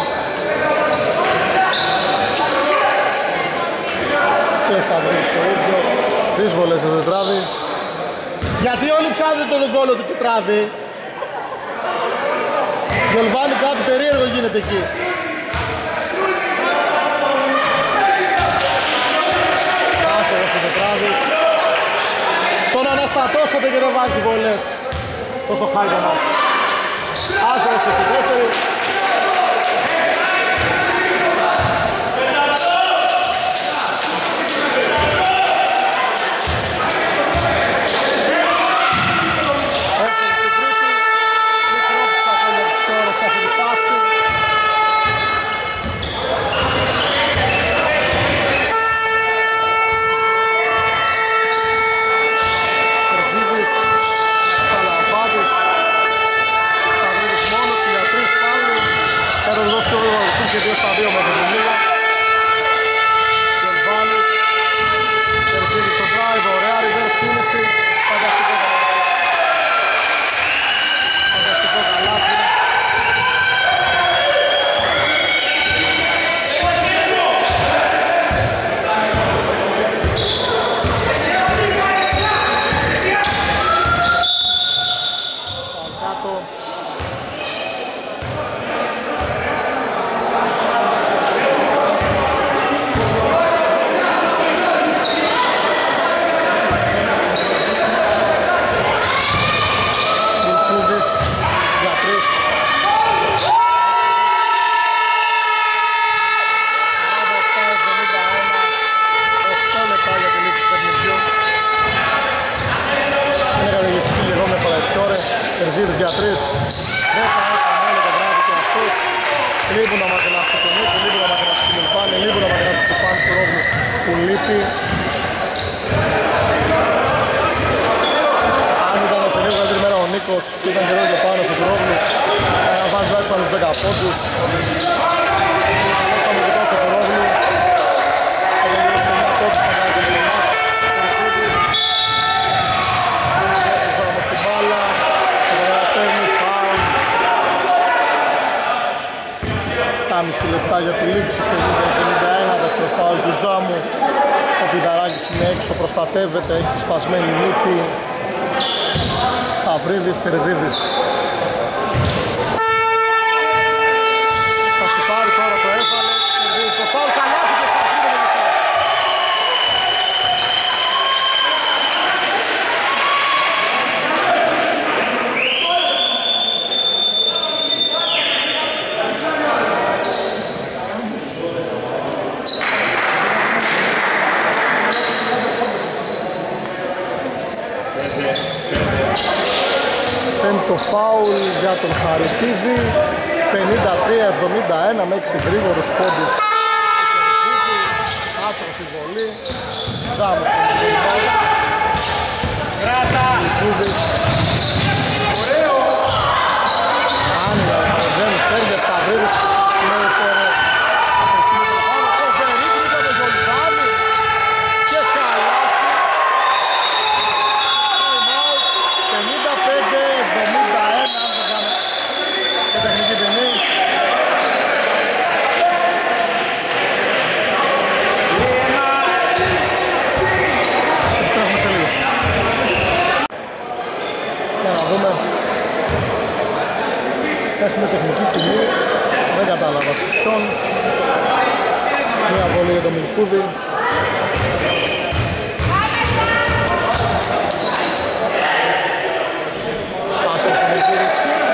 S1: Και Σταυρίδης το ίδιο, 3 βολές στο τετράδι. Γιατί όλοι πιάνετε τον γκόλο του τετράδι. Γιολβάνη, κάτι περίεργο γίνεται εκεί. Άσος ο Τετράδης. Τον αναστατώσατε και δεν βάζει βολές. Τόσο χάλιμα. Άσος και στη δεύτερη. Και 2 στα 2 με την Λίγα. Γιολβάνης. Τερζίδης στο drive, ωραία reverse κίνηση. Φανταστικό καλάθι. Τερζίδης για 3. Δεν θα έκανε όλο το βράδυ και αυτός. Λείπουν τα μακρινά σου του Νίκου, λείπουν τα μακρινά σου του Μιλφάνη, λείπουν τα μακρινά σου του Πάνου του Ρόγλου που λείπει. Αν ήταν σε λίγο καλύτερη μέρα ο Νίκος και ήταν καιρό και πάνω στο Ρόγλου, θα βάλει τουλάχιστον άλλους 10 πόντους. Όσο μου κοιτάω στο Ρόγλου, όταν γύρω σε 9 πόντους θα βάζει με το μάτι. Όμως την μπάλα, θα καταφέρνει φάουλ. 7,5 λεπτά για τη λήξη, 50-51, δεύτερο φάουλ του Τζάμου. Ο Πιδαράκης είναι έξω, προστατεύεται, έχει σπασμένη μύτη. Σταυρίδης, Τερζίδης. Θα σου πάρει τώρα, το έβαλε, Τερζίδης το φάουλ, καλάθι και θα γίνει το φάουλ. Πέμπτο φάουλ για τον Χαριτίδη, 53-71 με 6 γρήγορους πόντους. Άστρο στη βολή, Τζάμου στον Πιλμπάου. Χαριτίδης. Άνοιγα, δεν φέρνει Σταυρίδης. Έχουμε τεχνική ποινή, δεν κατάλαβα σε ποιον. Μια βολή για τον Μιλκούδη. Άστος ο Μιλκούδης.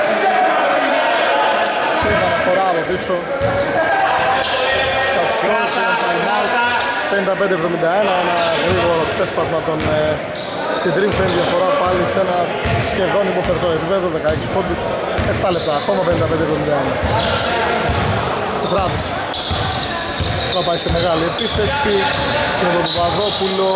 S1: Και παραφορά από πίσω. Κατσιόν, 55-71, ένα γρήγορο ξέσπασμα των Συντρίμ φέρνει διαφορά πάλι σε ένα σχεδόν υποφερτό επίπεδο, 16 πόντους, 7 λεπτά, ακόμα 55-71. Τετράδης. Θα πάει σε μεγάλη επίθεση, στην Παπαδόπουλο,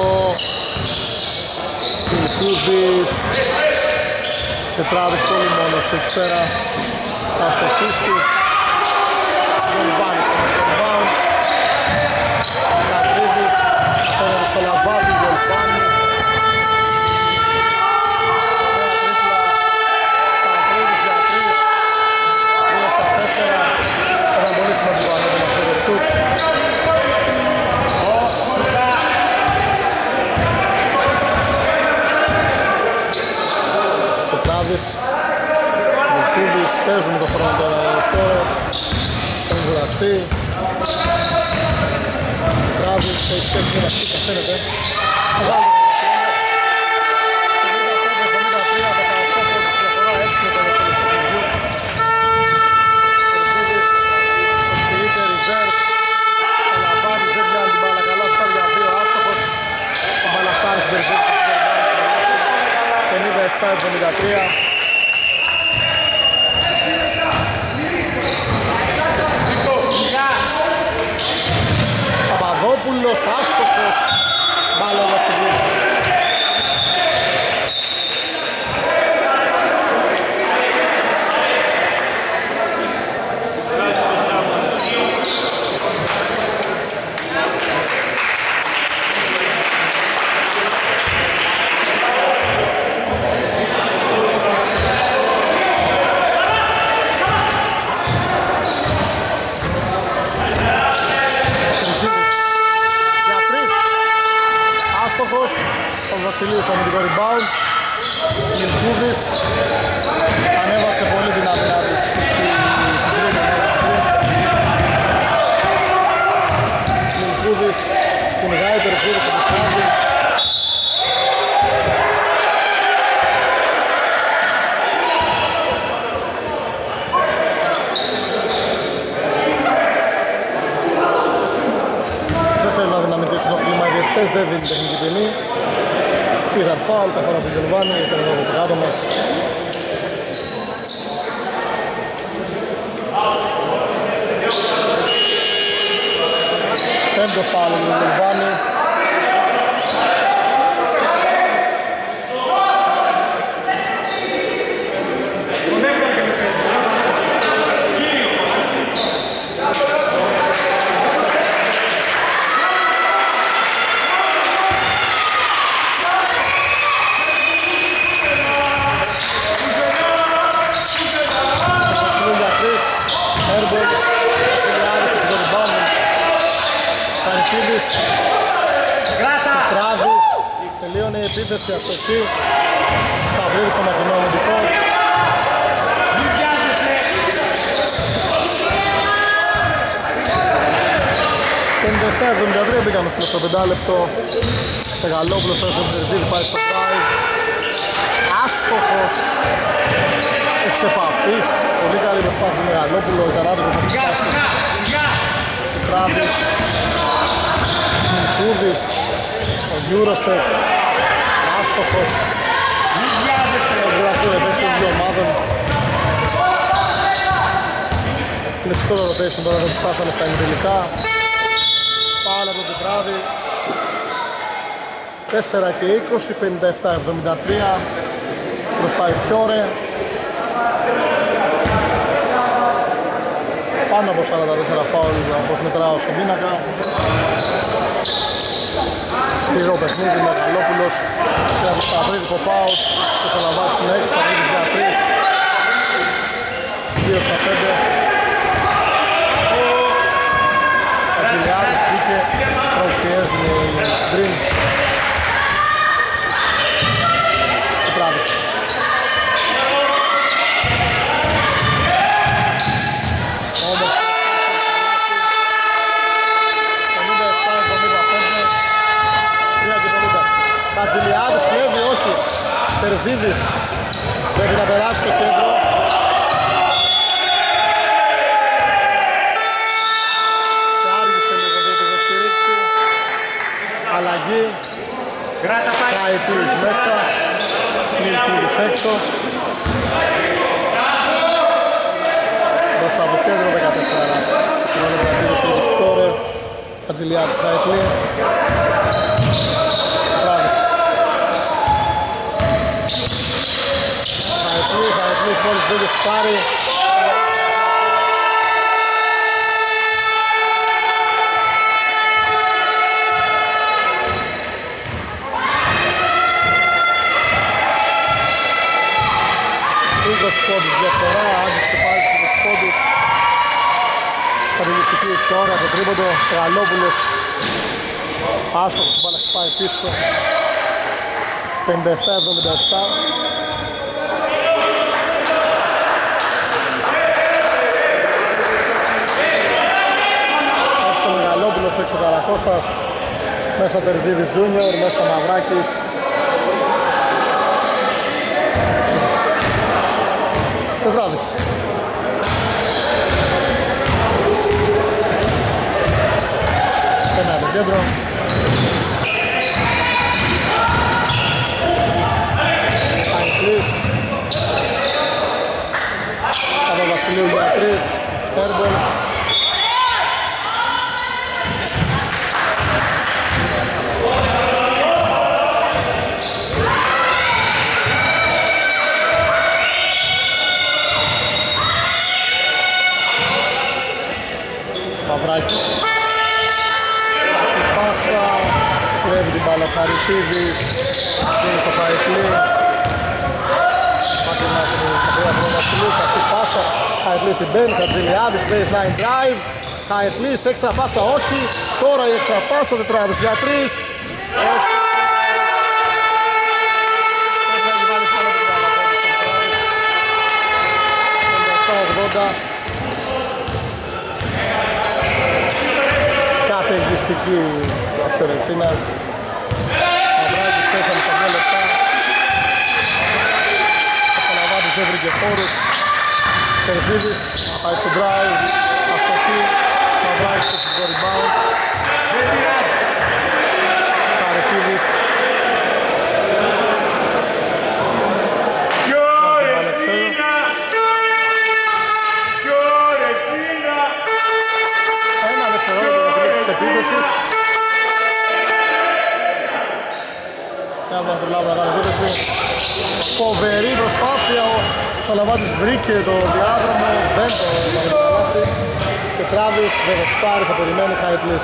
S1: Φιλικούδης, Τετράδης πολύ μόνος του εκεί πέρα, θα στοχίσει, Γολβάνης στο rebound, Κατρίδης, φέρνει στο Λαβάδι, Γολβάνης. Ήταν πολύ σημαντικό αν έκανε αυτό το σουτ. Πετράδης, Μιλκούδης, παίζουμε το χρόνο τώρα εδώ. Έχουν κουραστεί. Πετράδης, έχει πέσει και ραστή, φαίνεται. Παπαδόπουλος, άστοχος, μπάλα Βασιλείου. Ο Βασιλείου στο αμυντικό rebound. Μιλκούδης ανέβασε πολύ την άμυνα τους στην Μιλκούδης κυνηγάει το ρεσίδι στο Πισλάδι. Δεν θέλουν να δυναμητήσουν το κλίμα οι διαιτητές, δεν δίνουν τεχνική ποινή. Πήραν φάουλ, καθόλου από τον Γελβάνη, ήταν εδώ το κάτω μας. Πέμπτο φάουλ του Βουλβάνη. Τράβης, τελείωνε η επίθεση αστοχή. Σταυρίδης στο μακρινό αμυντικό. 57-73 μπήκαμε στο 5 λεπτό. Σεγαλόπουλος πέρα στον Τερζίδη, πάει στο drive. Άστοχος εξ επαφής. Πολύ καλή προσπάθεια του Μεγαλόπουλου. Ο Ιτανάτικος θα φτάσει. Τράβης, Μινκούδης, ο Γιούρостεκ, άστοχος. Ο Γραφείο επέξει των δύο ομάδων. Κλειστικό το rotation τώρα δεν φτάσανε στα ημιτελικά. Πάλι από τον Πετράδη. 4 και 20, 57-73. Μπροστά η Φιόρε. Πάνω από 44 φάουλ όπως μετράω στον πίνακα. Σκληρό παιχνίδι, Μεγαλόπουλος. Πέρα από Σταυρίδη, pop-out. Το Σαλαβάτης είναι έξω, Σταυρίδης για 3. 2 στα 5. Ο Κιλιάδης μπήκε, προπιέζουν οι Συντριν. Ο Τράβης. Κατζηλιάδης κλέβει, όχι. Τερζίδης πρέπει να περάσει στο κέντρο. Και άργησε λίγο για τη στηρίξη. Αλλαγή. Καετής μέσα. Κλείδης έξω. Μπροστά από το κέντρο 14. Κοινωνία Κρατήρης και το σκόρε. Κατζηλιάδης Καετλή. Χαετλής μόλις μπήκε σκάρι. Πόντους διαφορά, άνοιξε πάλι τους 20 πόντους. Στabiliστική τώρα από το τρίποντο. Τραλόπουλος άστοχος, η μπάλα έχει πάει πίσω. 57-77. Έξω Μεγαλόπουλος, έξω Καρακώστας. Μέσα Τερζίδης Junior, μέσα Μαυράκης. Πετράδης. Ένα από το κέντρο. Αγγλής. Από Βασιλείου για 3. Έρμπολ. Μαυράκης. Aki πάσα. Κρέβει την μπάλα ο Χαριτίδης. Δίνει στο Χαριτλή. Μάκρυνα στην κατρία του Βασιλείου. Aki πάσα. Χαριτλή στην μπαίνει. Χατζηλιάδης. Baseline drive. Χαριτλής. Έξτρα πάσα όχι. Τώρα η έξτρα πάσα. Τετράδης για 3. Καταιγιστική αυτορεξίνα. Μαυράκης πέσανε στα 2 λεπτά. Ο Σαλαβάτης δεν βρήκε χώρους. Τερζίδης πάει στο drive. Αστοχή. Μαυράκης έχει το rebound. Καρετίδης. επίθεσης. να προλάβει να κάνει επίθεση. Φοβερή προσπάθεια, ο Σαλαβάτης βρήκε το διάδρομο, δεν το καλάθι και Τράβης δεν το στάρει, θα περιμένει Χαϊτλής.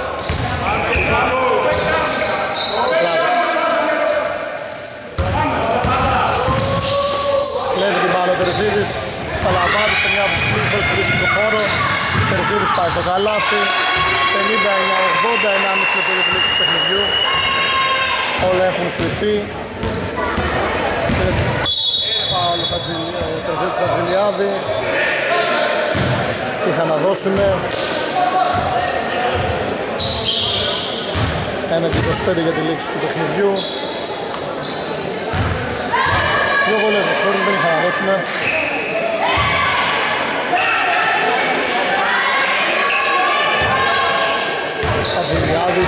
S1: Κλέβει την μπάλα ο Τερζίδης, Σαλαβάτης σε μια από τις τρεις φορές που βρίσκει το χώρο. Τερζίδης πάει στο καλάθι, 59-80, 1,5 λεπτό για τη λήξη του παιχνιδιού. Όλα έχουν κληθεί. Φάουλ ο Τερζίδης του Χατζηλιάδη. Είχαν να δώσουνε 1,25 για τη λήξη του παιχνιδιού. Δύο βολές με σκόρ δεν είχαν να δώσουνε. Χατζηλιάδης.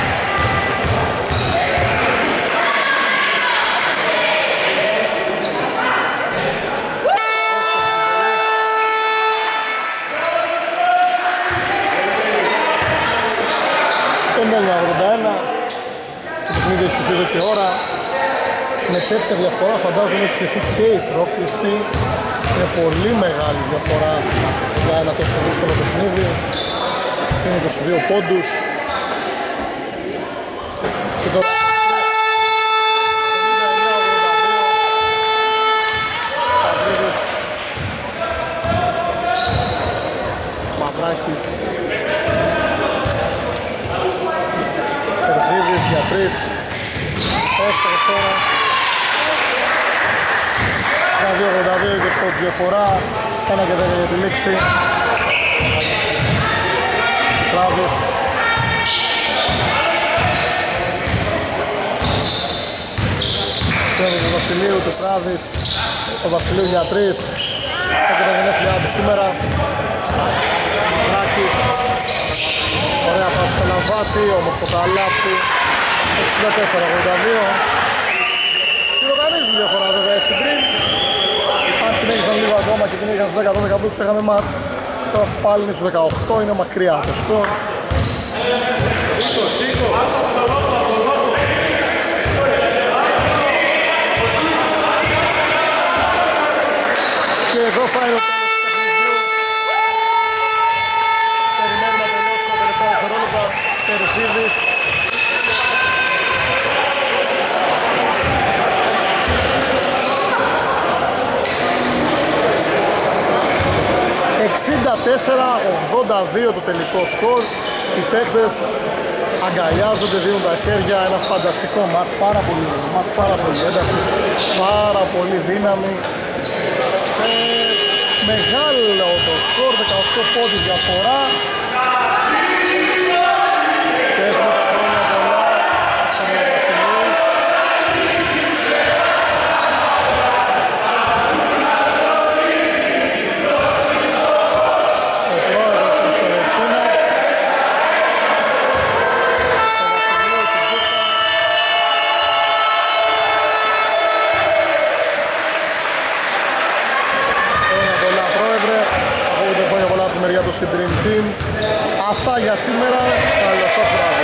S1: Το παιχνίδι έχει κληθεί εδώ και ώρα. Με τέτοια διαφορά φαντάζομαι έχει κληθεί και η πρόκληση. Είναι πολύ μεγάλη διαφορά για ένα τόσο δύσκολο παιχνίδι. Είναι 22 πόντους. Και τώρα Μαυράκης, Τερζίδης για 3. Έστοχος τώρα. 2,82 και σκότ διαφορά. 1 και 10 για τη λήξη. Τράβης. Τράβης του Βασιλείου, του Τράβης. Ο Βασιλείου για 3. Έχει τα γενέθλιά του σήμερα. Μαυράκης. Ωραία πάση στο Λαβάτη, όμορφο καλάθι. 64-82. Τυροκανίζουν διαφορά βέβαια οι συντρίμ. Αν συνέχισαν λίγο ακόμα και την είχαν στους 10-12 που τους είχαμε μάτς. Τώρα πάλι είναι στους 18, είναι μακριά το σκορ. Και εδώ φάει ο τέλος του παιχνιδιού. Περιμένουμε να τελειώσει τα τελευταία δευτερόλεπτα. Τερζίδης. $64-82 το τελικό σκορ. Οι παίκτες αγκαλιάζονται, δίνουν τα χέρια. Ένα φανταστικό μάτς, πάρα πολύ ένταση, πάρα πολύ δύναμη. Μεγάλο το σκορ, 18 πόντους διαφορά. Και έχουμε τα χρόνια πολλά στον Βασιλείο. Dream Team. Αυτά για σήμερα. Καλώς ήρθατε.